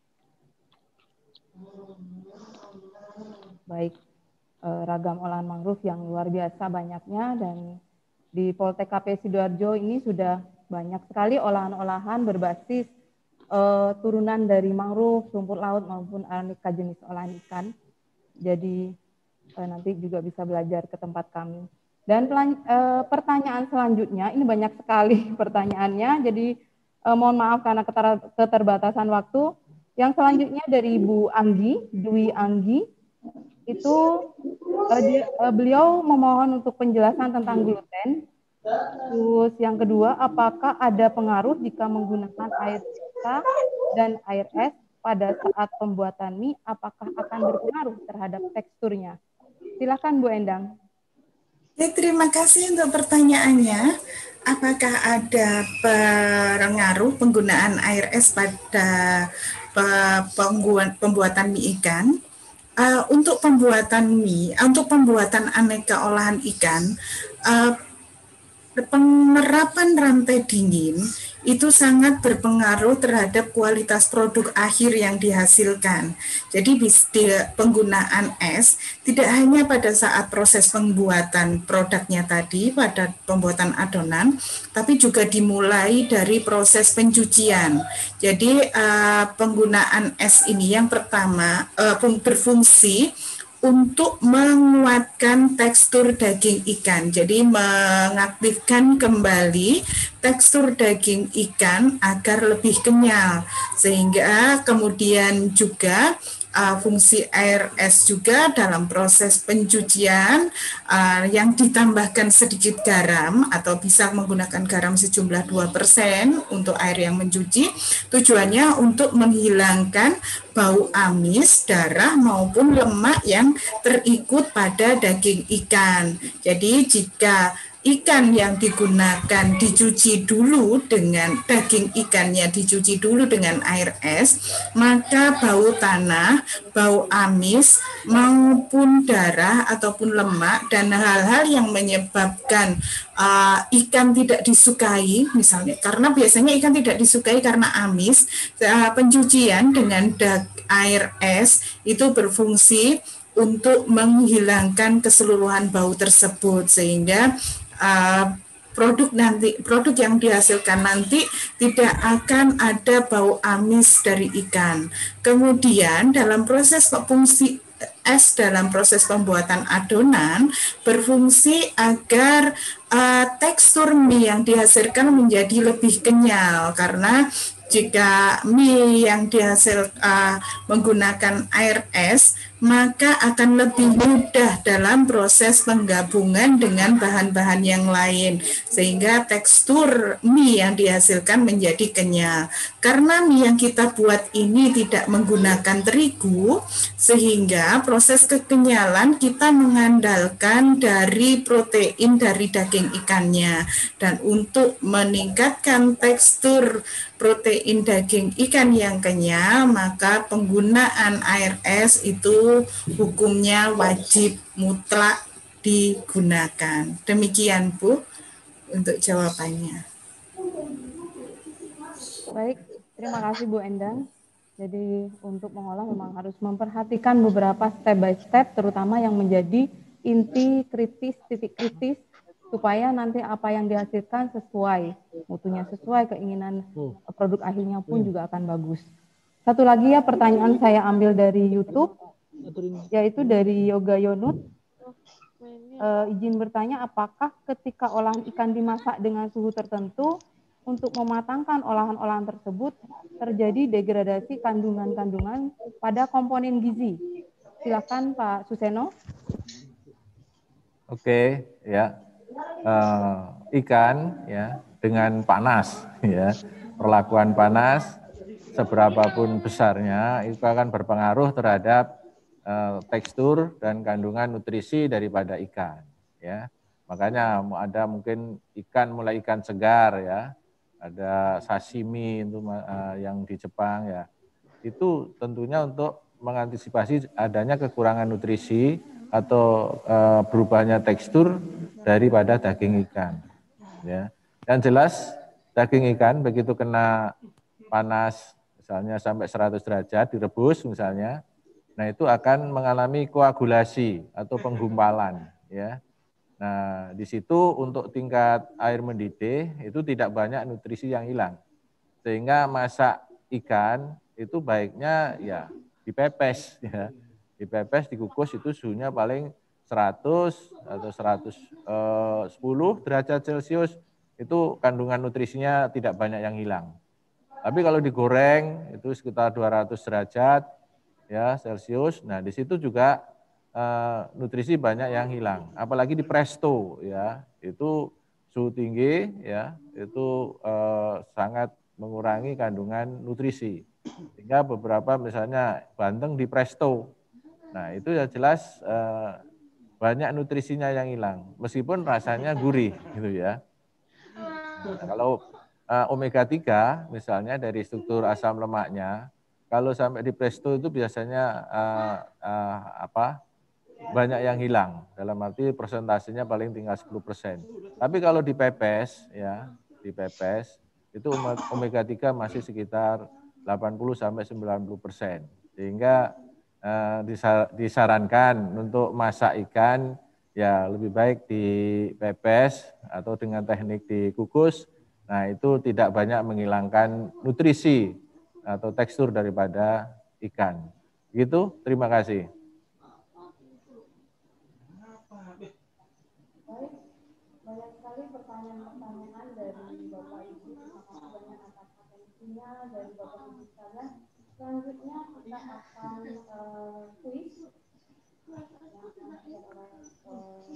Baik, eh, ragam olahan mangrove yang luar biasa banyaknya dan di Poltek K P Sidoarjo ini sudah banyak sekali olahan-olahan berbasis uh, turunan dari mangrove, rumput laut maupun aneka jenis olahan ikan. Jadi uh, nanti juga bisa belajar ke tempat kami. Dan uh, pertanyaan selanjutnya, ini banyak sekali pertanyaannya, jadi uh, mohon maaf karena keter keterbatasan waktu. Yang selanjutnya dari Ibu Anggi, Dwi Anggi, itu uh, dia, uh, beliau memohon untuk penjelasan tentang gluten. Terus yang kedua, apakah ada pengaruh jika menggunakan air biasa dan air es pada saat pembuatan mie, apakah akan berpengaruh terhadap teksturnya? Silakan Bu Endang. Ya, terima kasih untuk pertanyaannya. Apakah ada pengaruh penggunaan air es pada pembuatan mie ikan? Uh, untuk pembuatan mie, untuk pembuatan aneka olahan ikan, uh, penerapan rantai dingin itu sangat berpengaruh terhadap kualitas produk akhir yang dihasilkan. Jadi penggunaan es tidak hanya pada saat proses pembuatan produknya tadi, pada pembuatan adonan, tapi juga dimulai dari proses pencucian. Jadi uh, penggunaan es ini yang pertama uh, berfungsi untuk menguatkan tekstur daging ikan, jadi mengaktifkan kembali tekstur daging ikan agar lebih kenyal, sehingga kemudian juga uh, fungsi air es juga dalam proses pencucian uh, yang ditambahkan sedikit garam atau bisa menggunakan garam sejumlah dua persen untuk air yang mencuci, tujuannya untuk menghilangkan bau amis, darah maupun lemak yang terikut pada daging ikan. Jadi jika ikan yang digunakan dicuci dulu dengan daging ikannya dicuci dulu dengan air es, maka bau tanah, bau amis maupun darah ataupun lemak dan hal-hal yang menyebabkan uh, ikan tidak disukai, misalnya karena biasanya ikan tidak disukai karena amis, uh, pencucian dengan air es itu berfungsi untuk menghilangkan keseluruhan bau tersebut, sehingga uh, produk nanti produk yang dihasilkan nanti tidak akan ada bau amis dari ikan. Kemudian dalam proses fungsi es dalam proses pembuatan adonan berfungsi agar uh, tekstur mie yang dihasilkan menjadi lebih kenyal, karena jika mie yang dihasil uh, menggunakan air es, maka akan lebih mudah dalam proses penggabungan dengan bahan-bahan yang lain, sehingga tekstur mie yang dihasilkan menjadi kenyal. Karena mie yang kita buat ini tidak menggunakan terigu, sehingga proses kekenyalan kita mengandalkan dari protein dari daging ikannya. Dan untuk meningkatkan tekstur protein daging ikan yang kenyal, maka penggunaan air es itu hukumnya wajib mutlak digunakan. Demikian Bu untuk jawabannya. Baik, terima kasih Bu Endang. Jadi untuk mengolah memang harus memperhatikan beberapa step by step, terutama yang menjadi inti kritis, titik kritis, supaya nanti apa yang dihasilkan sesuai, mutunya sesuai, keinginan produk akhirnya pun juga akan bagus. Satu lagi ya pertanyaan saya ambil dari YouTube, yaitu dari Yoga Yonut. E, izin bertanya, apakah ketika olahan ikan dimasak dengan suhu tertentu, untuk mematangkan olahan-olahan tersebut terjadi degradasi kandungan-kandungan pada komponen gizi? Silakan Pak Suseno. Oke, ya. Uh, ikan ya dengan panas ya, perlakuan panas seberapapun besarnya itu akan berpengaruh terhadap uh, tekstur dan kandungan nutrisi daripada ikan ya. Makanya ada mungkin ikan mulai ikan segar ya, ada sashimi itu uh, yang di Jepang ya. Itu tentunya untuk mengantisipasi adanya kekurangan nutrisi atau uh, berubahnya tekstur daripada daging ikan. Ya. Yang jelas daging ikan begitu kena panas misalnya sampai seratus derajat direbus misalnya, nah itu akan mengalami koagulasi atau penggumpalan. Ya. Nah di situ untuk tingkat air mendidih itu tidak banyak nutrisi yang hilang, sehingga masak ikan itu baiknya ya dipepes ya. Dipepes, dikukus itu suhunya paling seratus atau seratus sepuluh derajat Celcius, itu kandungan nutrisinya tidak banyak yang hilang. Tapi kalau digoreng itu sekitar dua ratus derajat ya Celcius. Nah, di situ juga uh, nutrisi banyak yang hilang. Apalagi di presto ya, itu suhu tinggi ya, itu uh, sangat mengurangi kandungan nutrisi. Sehingga beberapa misalnya bandeng di presto. Nah, itu ya jelas uh, banyak nutrisinya yang hilang, meskipun rasanya gurih gitu ya. Nah, kalau uh, omega tiga misalnya dari struktur asam lemaknya, kalau sampai di presto itu biasanya uh, uh, apa banyak yang hilang, dalam arti persentasenya paling tinggal sepuluh persen. Tapi kalau dipepes ya, dipepes itu omega tiga masih sekitar delapan puluh sampai sembilan puluh persen. Sehingga uh, disarankan untuk masak ikan ya lebih baik dipepes atau dengan teknik dikukus. Nah, itu tidak banyak menghilangkan nutrisi atau tekstur daripada ikan. Gitu, terima kasih. Baik, banyak sekali pertanyaan-pertanyaan dari Bapak Ibu, terima kasih banyak atas atensinya dari Bapak Ibu sekalian. Selanjutnya kita akan uh, kuis yang akan oleh uh,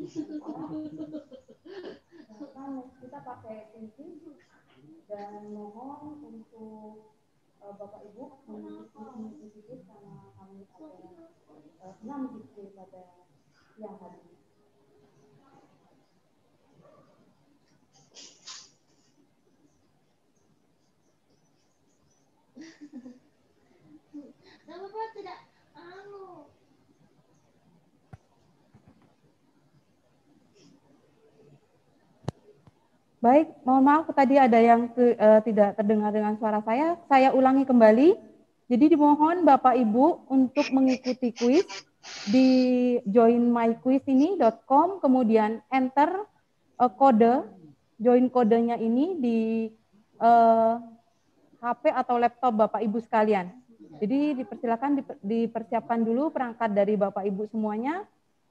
kita pakai kunci dan mohon untuk uh, Bapak Ibu mengikuti sedikit karena kami ada uh, enam diskusi pada siang hari ini. Kenapa tidak anu? Baik, mohon maaf tadi ada yang ke, uh, tidak terdengar dengan suara saya. Saya ulangi kembali. Jadi dimohon Bapak Ibu untuk mengikuti kuis di join my quiz ini dot com, kemudian enter uh, kode, join kodenya ini di uh, H P atau laptop Bapak Ibu sekalian. Jadi dipersilakan dipersiapkan dulu perangkat dari Bapak Ibu semuanya.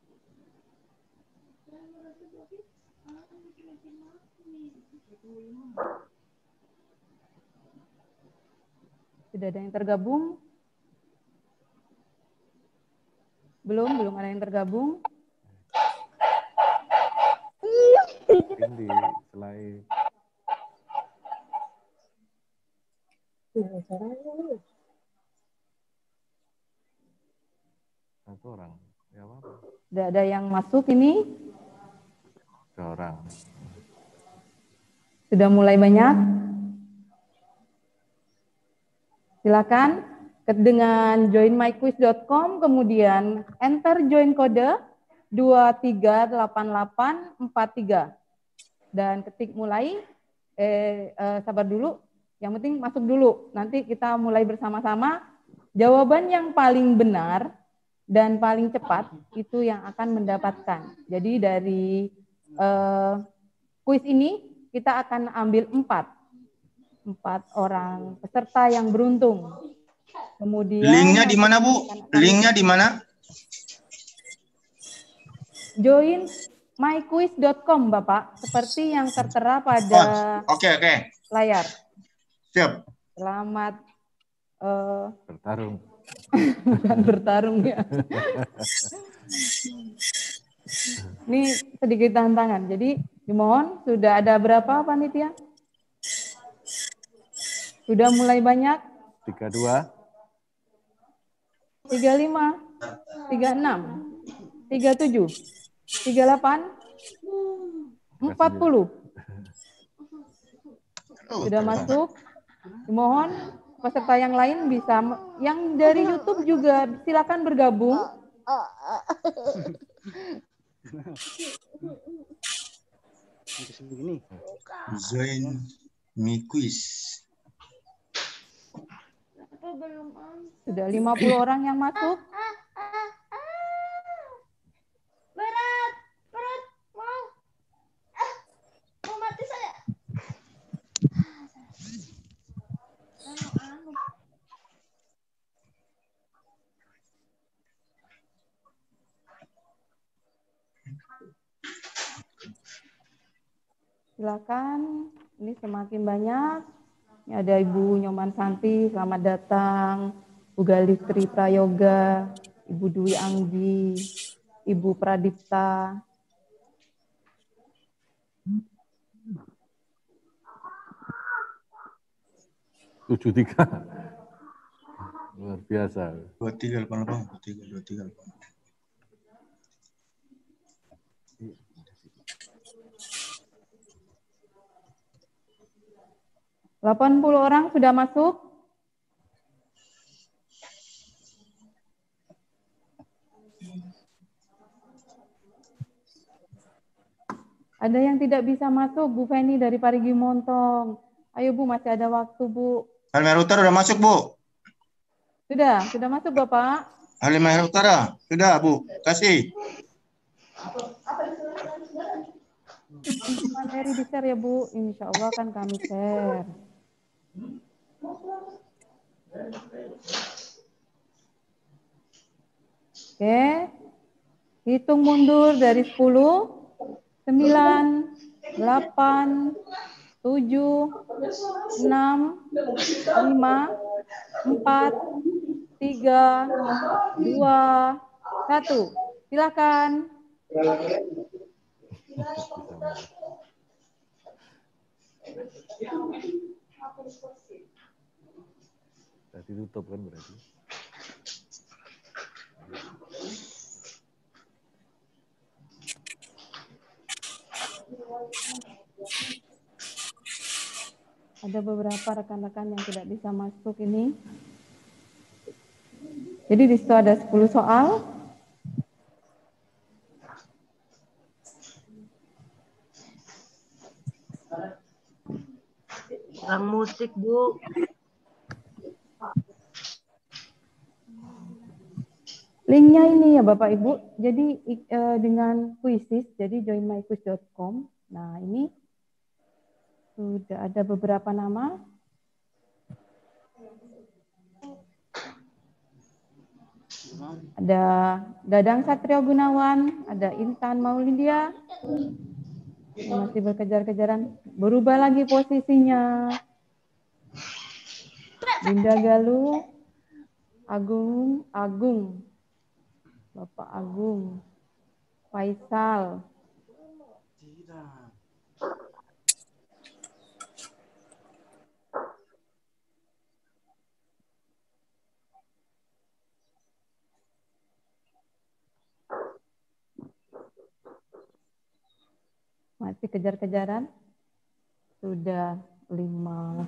Sudah ada yang tergabung? Belum, belum ada yang tergabung. Ini selain satu orang, ya apa? Sudah ada yang masuk ini? Dua orang. Sudah mulai banyak? Silakan dengan join my quiz dot com, kemudian enter join kode dua tiga delapan delapan empat tiga dan ketik mulai. Eh, eh, sabar dulu, yang penting masuk dulu. Nanti kita mulai bersama-sama. Jawaban yang paling benar dan paling cepat itu yang akan mendapatkan. Jadi dari eh, kuis ini kita akan ambil empat. Empat orang peserta yang beruntung. Kemudian linknya di mana Bu? Linknya di mana? join my quiz dot com Bapak, seperti yang tertera pada oh, okay, okay. layar. Siap. Selamat uh, bertarung. Bukan bertarung ya. Ini sedikit tantangan. Jadi dimohon, sudah ada berapa panitia? Sudah mulai banyak? tiga puluh dua. tiga puluh lima. tiga puluh enam. tiga puluh tujuh. tiga puluh delapan. empat puluh. Sudah masuk? Dimohon peserta yang lain bisa, yang dari YouTube juga silakan bergabung. Join my quiz. Sudah lima puluh orang yang masuk. Berat, berat, mau, ah, mau mati saya. Silakan, ini semakin banyak. Ini ada Ibu Nyoman Santi, selamat datang. Bu Galitri Prayoga, Ibu Dwi Anggi, Ibu Pradipta. tujuh tiga. Luar biasa. dua tiga delapan delapan, dua tiga dua tiga. delapan puluh orang sudah masuk? Ada yang tidak bisa masuk, Bu Feni dari Parigi Montong. Ayo Bu, masih ada waktu Bu. Halmahera Utara udah masuk Bu. Sudah, sudah masuk Bapak. Halmahera Utara, sudah Bu, kasih. Materi di share ya Bu, insya Allah kan kami share. Oke, hitung mundur dari sepuluh, sembilan, delapan, tujuh, enam, lima, empat, tiga, dua, satu. Silakan. Tadi tutup kan berarti. Ada beberapa rekan-rekan yang tidak bisa masuk ini. Jadi di situ ada sepuluh soal. Kurang musik, Bu. Linknya ini ya Bapak Ibu. Jadi eh, dengan Quizzes, jadi join my quiz dot com. Nah ini sudah ada beberapa nama. Ada Dadang Satrio Gunawan, ada Intan Maulidia, yang masih berkejar-kejaran. Berubah lagi posisinya. Dinda Galuh, Agung, Agung, Bapak Agung, Faisal, masih kejar-kejaran. Sudah lima.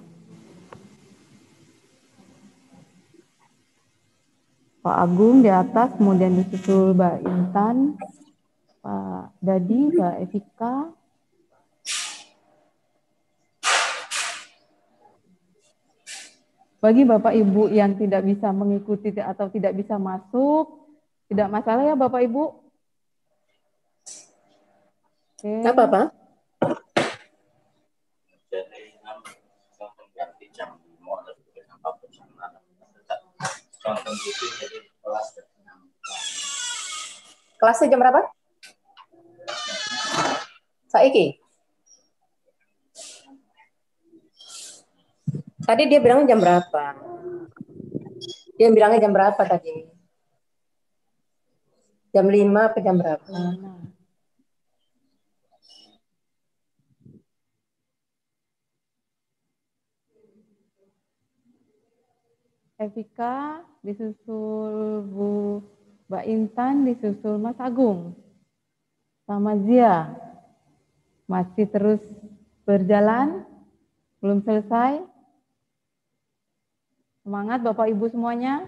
Pak Agung di atas, kemudian disusul Mbak Intan, Pak Dadi, Mbak Evika, bagi Bapak Ibu yang tidak bisa mengikuti atau tidak bisa masuk, tidak masalah ya Bapak Ibu. Oke. Tidak apa-apa. Kelasnya jam berapa? Saiki? Tadi dia bilang jam berapa? Dia bilangnya jam berapa tadi? Jam lima atau jam berapa? Evika, disusul Bu Mbak Intan, disusul Mas Agung. Sama Zia. Masih terus berjalan, belum selesai. Semangat Bapak Ibu semuanya.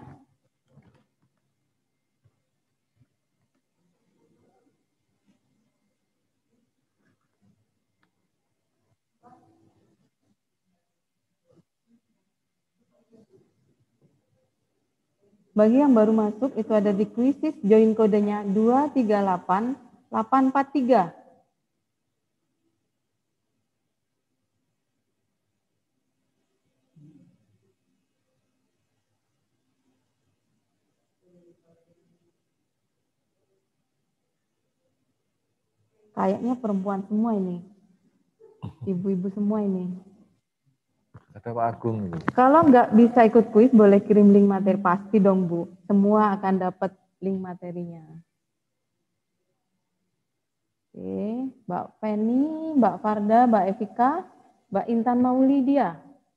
Bagi yang baru masuk, itu ada di Quizzes, join kodenya dua tiga delapan delapan empat tiga. Kayaknya perempuan semua ini. Ibu-ibu semua ini. Ada Pak Agung ini. Kalau nggak bisa ikut kuis, boleh kirim link materi. Pasti dong, Bu. Semua akan dapat link materinya. Oke, Mbak Penny, Mbak Farda, Mbak Evika, Mbak Intan Maulidia.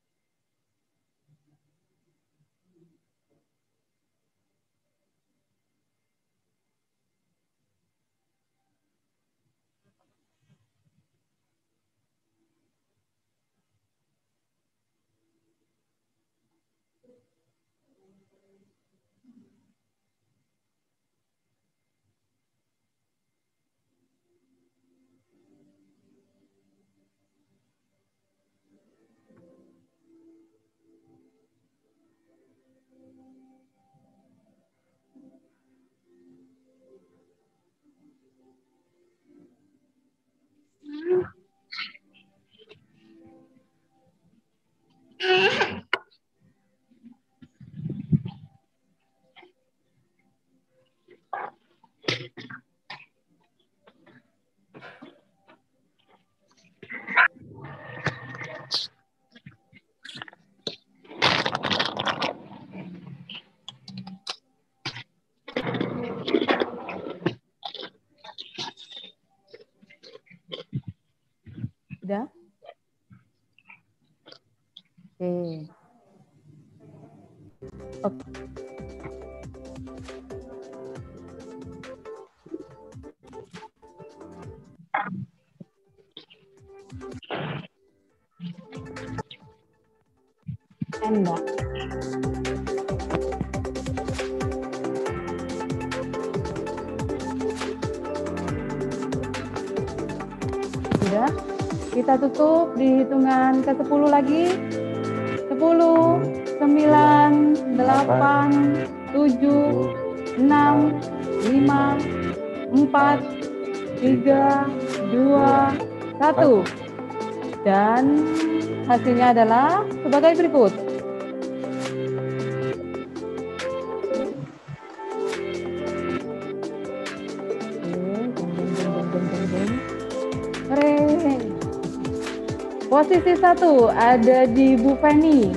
Sudah? Oke. Oke. Enggak. Sudah? Kita tutup di hitungan ke sepuluh lagi. sepuluh, sembilan, delapan, tujuh, enam, lima, empat, tiga, dua, satu. Dan hasilnya adalah sebagai berikut. Posisi satu ada di Bu Feni.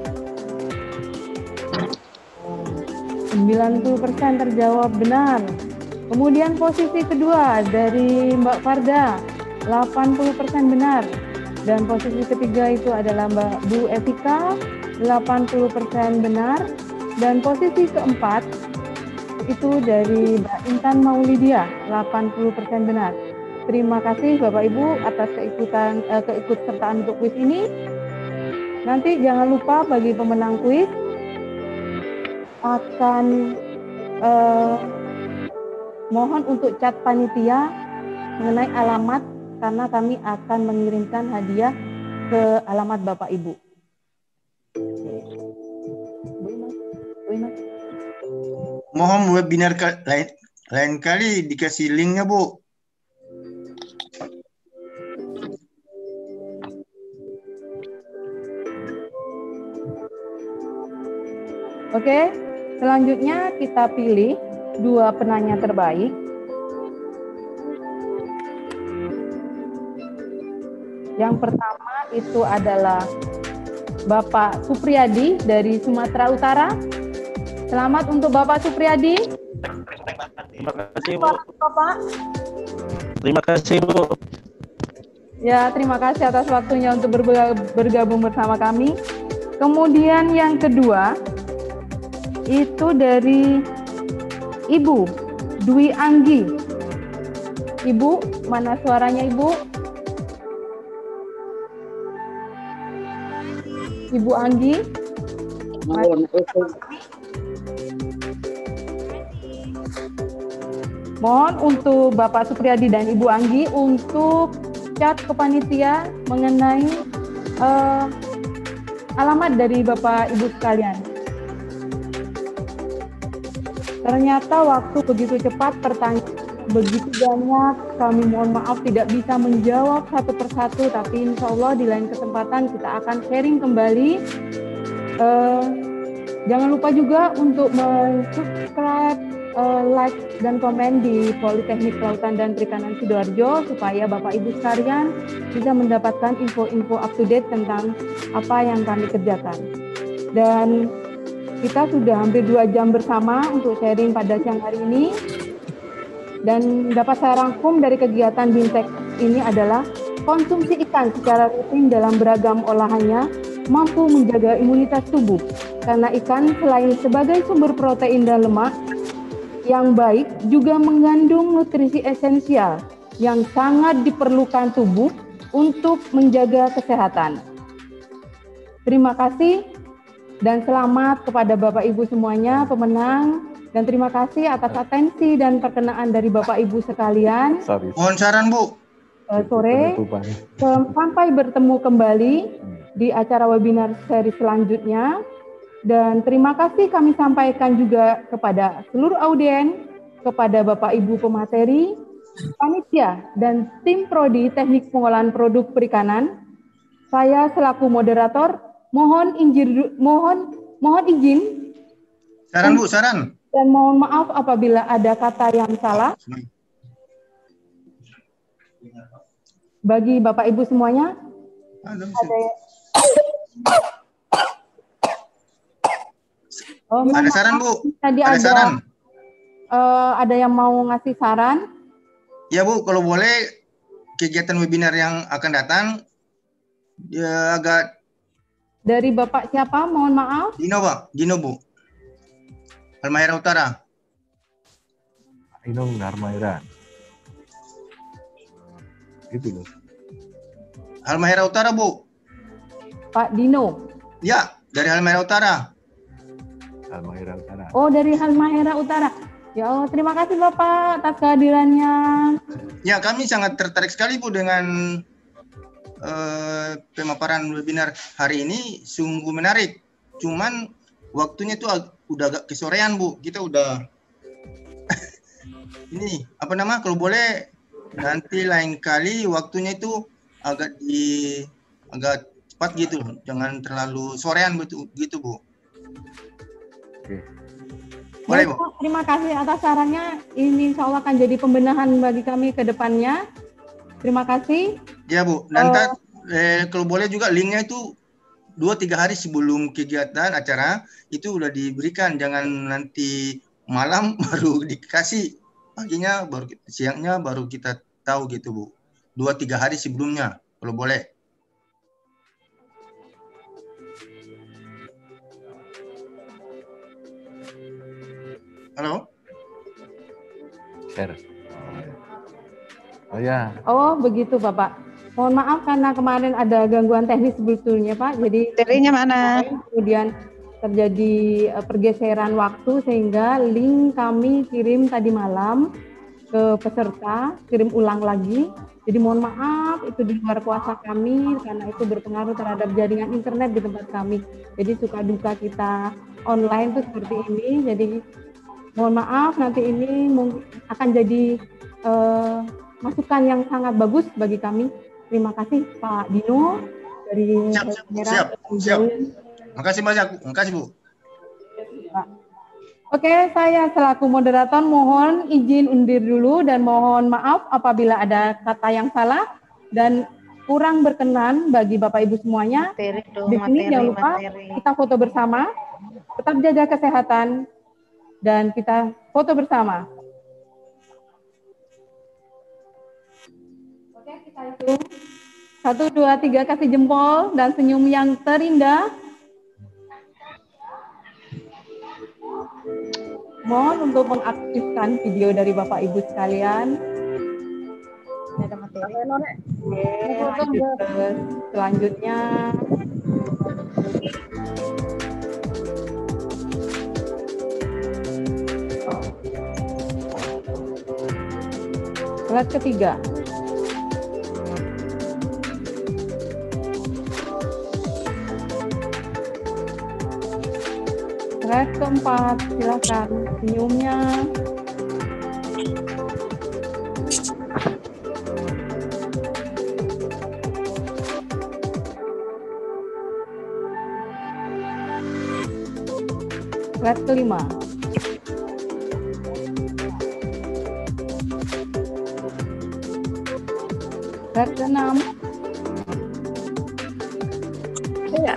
sembilan puluh persen terjawab benar. Kemudian posisi kedua dari Mbak Farda, delapan puluh persen benar. Dan posisi ketiga itu adalah Mbak Bu Evika, delapan puluh persen benar. Dan posisi keempat itu dari Mbak Intan Maulidia, delapan puluh persen benar. Terima kasih Bapak Ibu atas keikutan eh, keikutsertaan untuk kuis ini. Nanti jangan lupa bagi pemenang kuis akan eh, mohon untuk chat panitia mengenai alamat karena kami akan mengirimkan hadiah ke alamat Bapak Ibu. Mohon webinar lain, lain kali dikasih linknya, Bu. Oke, selanjutnya kita pilih dua penanya terbaik. Yang pertama itu adalah Bapak Supriyadi dari Sumatera Utara. Selamat untuk Bapak Supriyadi. Terima kasih, Bu. Bapak. Terima kasih, Bu. Ya, terima kasih atas waktunya untuk bergabung bersama kami. Kemudian yang kedua, itu dari Ibu Dwi Anggi. Ibu, mana suaranya Ibu? Ibu Anggi. Mohon untuk Bapak Supriyadi dan Ibu Anggi untuk chat ke panitia mengenai uh, alamat dari Bapak Ibu sekalian. Ternyata waktu begitu cepat, pertanyaan begitu banyak, kami mohon maaf tidak bisa menjawab satu persatu, tapi insya Allah di lain kesempatan kita akan sharing kembali. Uh, jangan lupa juga untuk subscribe uh, like dan komen di Politeknik Kelautan dan Perikanan Sidoarjo supaya Bapak Ibu sekalian bisa mendapatkan info-info up to date tentang apa yang kami kerjakan. Dan kita sudah hampir dua jam bersama untuk sharing pada siang hari ini. Dan dapat saya rangkum dari kegiatan BIMTEK ini adalah konsumsi ikan secara rutin dalam beragam olahannya mampu menjaga imunitas tubuh. Karena ikan selain sebagai sumber protein dan lemak yang baik juga mengandung nutrisi esensial yang sangat diperlukan tubuh untuk menjaga kesehatan. Terima kasih dan selamat kepada Bapak Ibu semuanya pemenang, dan terima kasih atas atensi dan perkenaan dari Bapak Ibu sekalian. Sorry. Mohon saran, Bu. Uh, sore sampai bertemu kembali di acara webinar seri selanjutnya. Dan terima kasih kami sampaikan juga kepada seluruh audien, kepada Bapak Ibu pemateri, panitia, dan tim Prodi Teknik Pengolahan Produk Perikanan. Saya selaku moderator mohon izin, mohon mohon izin. Saran Bu, saran. Dan mohon maaf apabila ada kata yang salah. Bagi Bapak Ibu semuanya, ada Oh, ada saran, Bu. Tadi ada, ada saran. Uh, ada yang mau ngasih saran? Ya, Bu, kalau boleh kegiatan webinar yang akan datang ya agak dari Bapak siapa? Mohon maaf. Dino, Pak. Dino, Bu. Halmahera Utara. Inung Halmahera. Itu loh. Halmahera Utara, Bu. Pak Dino. Ya, dari Halmahera Utara. Halmahera Utara. Oh, dari Halmahera Utara. Ya Allah, terima kasih Bapak atas kehadirannya. Ya, kami sangat tertarik sekali Bu dengan uh, pemaparan webinar hari ini, sungguh menarik. Cuman waktunya itu ag udah agak kesorean Bu. Kita udah ini apa nama? Kalau boleh nanti lain kali waktunya itu agak di agak cepat gitu, jangan terlalu sorean gitu, gitu Bu. Oke. Boleh, Bu. Terima kasih atas sarannya. Ini insya Allah akan jadi pembenahan bagi kami ke depannya. Terima kasih. Ya Bu, nanti uh, eh, kalau boleh juga linknya itu dua tiga hari sebelum kegiatan acara itu udah diberikan, jangan nanti malam baru dikasih, paginya baru siangnya baru kita tahu gitu Bu. Dua tiga hari sebelumnya kalau boleh. Halo? Share. Oh ya. Oh begitu Bapak. Mohon maaf karena kemarin ada gangguan teknis sebetulnya Pak. Jadi materinya mana? Kemudian terjadi uh, pergeseran waktu sehingga link kami kirim tadi malam ke peserta, kirim ulang lagi. Jadi mohon maaf itu di luar kuasa kami karena itu berpengaruh terhadap jaringan internet di tempat kami. Jadi suka duka kita online tuh seperti ini. Jadi mohon maaf, nanti ini akan jadi uh, masukan yang sangat bagus bagi kami. Terima kasih Pak Dino dari siap, siap, siap, siap. Makasih banyak, makasih Bu. Oke, saya selaku moderator mohon izin undur dulu dan mohon maaf apabila ada kata yang salah dan kurang berkenan bagi Bapak Ibu semuanya. Materi dong, di sini materi, jangan lupa materi. Kita foto bersama, tetap jaga kesehatan. Dan kita foto bersama. Oke, kita hitung. Satu, dua, tiga, kasih jempol dan senyum yang terindah. Mohon untuk mengaktifkan video dari Bapak Ibu sekalian. Ini ada materi. Oke, lanjut ke selanjutnya. Slide ketiga. Slide keempat, silakan senyumnya. Slide kelima. Slide keenam. Ya.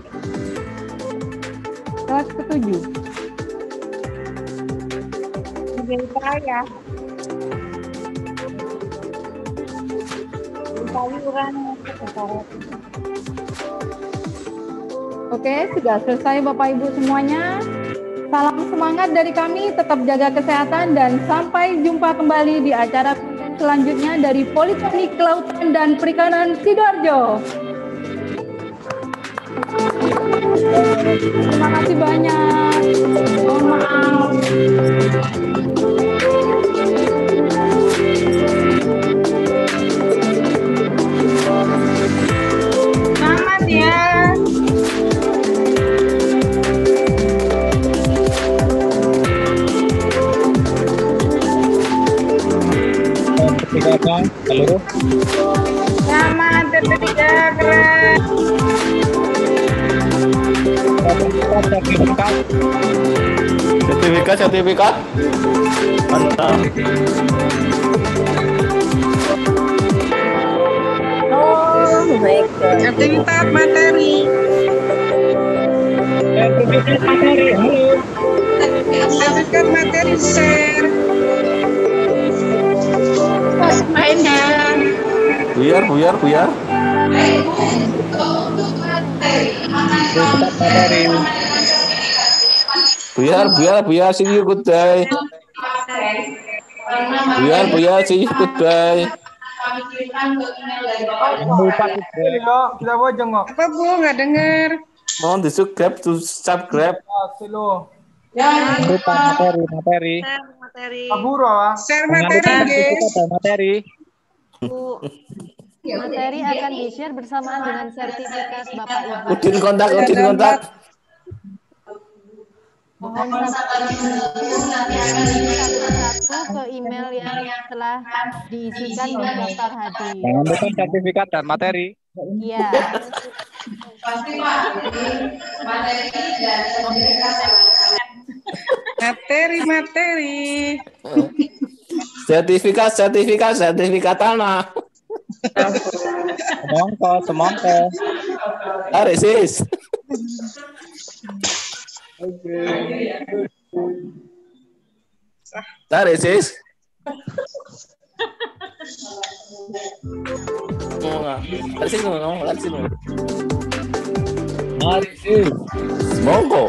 Slide ketujuh. saya. Oke, sudah selesai Bapak Ibu semuanya. Salam semangat dari kami, tetap jaga kesehatan dan sampai jumpa kembali di acara selanjutnya dari Politeknik Kelautan dan Perikanan Sidoarjo. Terima kasih banyak. Mohon maaf. Selamat ya. Halo. Selamat T P tiga keren. Sertifikat, sertifikat, sertifikat. Mantap. Oh, baik. Sertifikat materi. Sertifikat materi. Halo. Sertifikat materi share. Pas mainnya. Buyar, buyar, buyar. Buyar, buyar, buyar, see you, goodbye. Buyar, buyar, see you, goodbye. Kita bojong kok. Apa Bu, nggak dengar? Mohon di subscribe to subscribe. Ya. Lupa materi, materi. Materi. Kaburo ah. Share materi, guys. Materi. Bu, materi akan di-share bersamaan dengan sertifikat Bapak Ibu. Udin kontak, Udin kontak. Mohon satu ke email yang telah diisikan di daftar hadir. Jangan lupa sertifikat dan materi. Iya. Materi, materi. Sertifikat, sertifikat, sertifikat tanah. Semongko, semongko. Tarik sis. Tarik sis. Tarik sis, ngomong, tarik sis. Tarik sis. Semongko.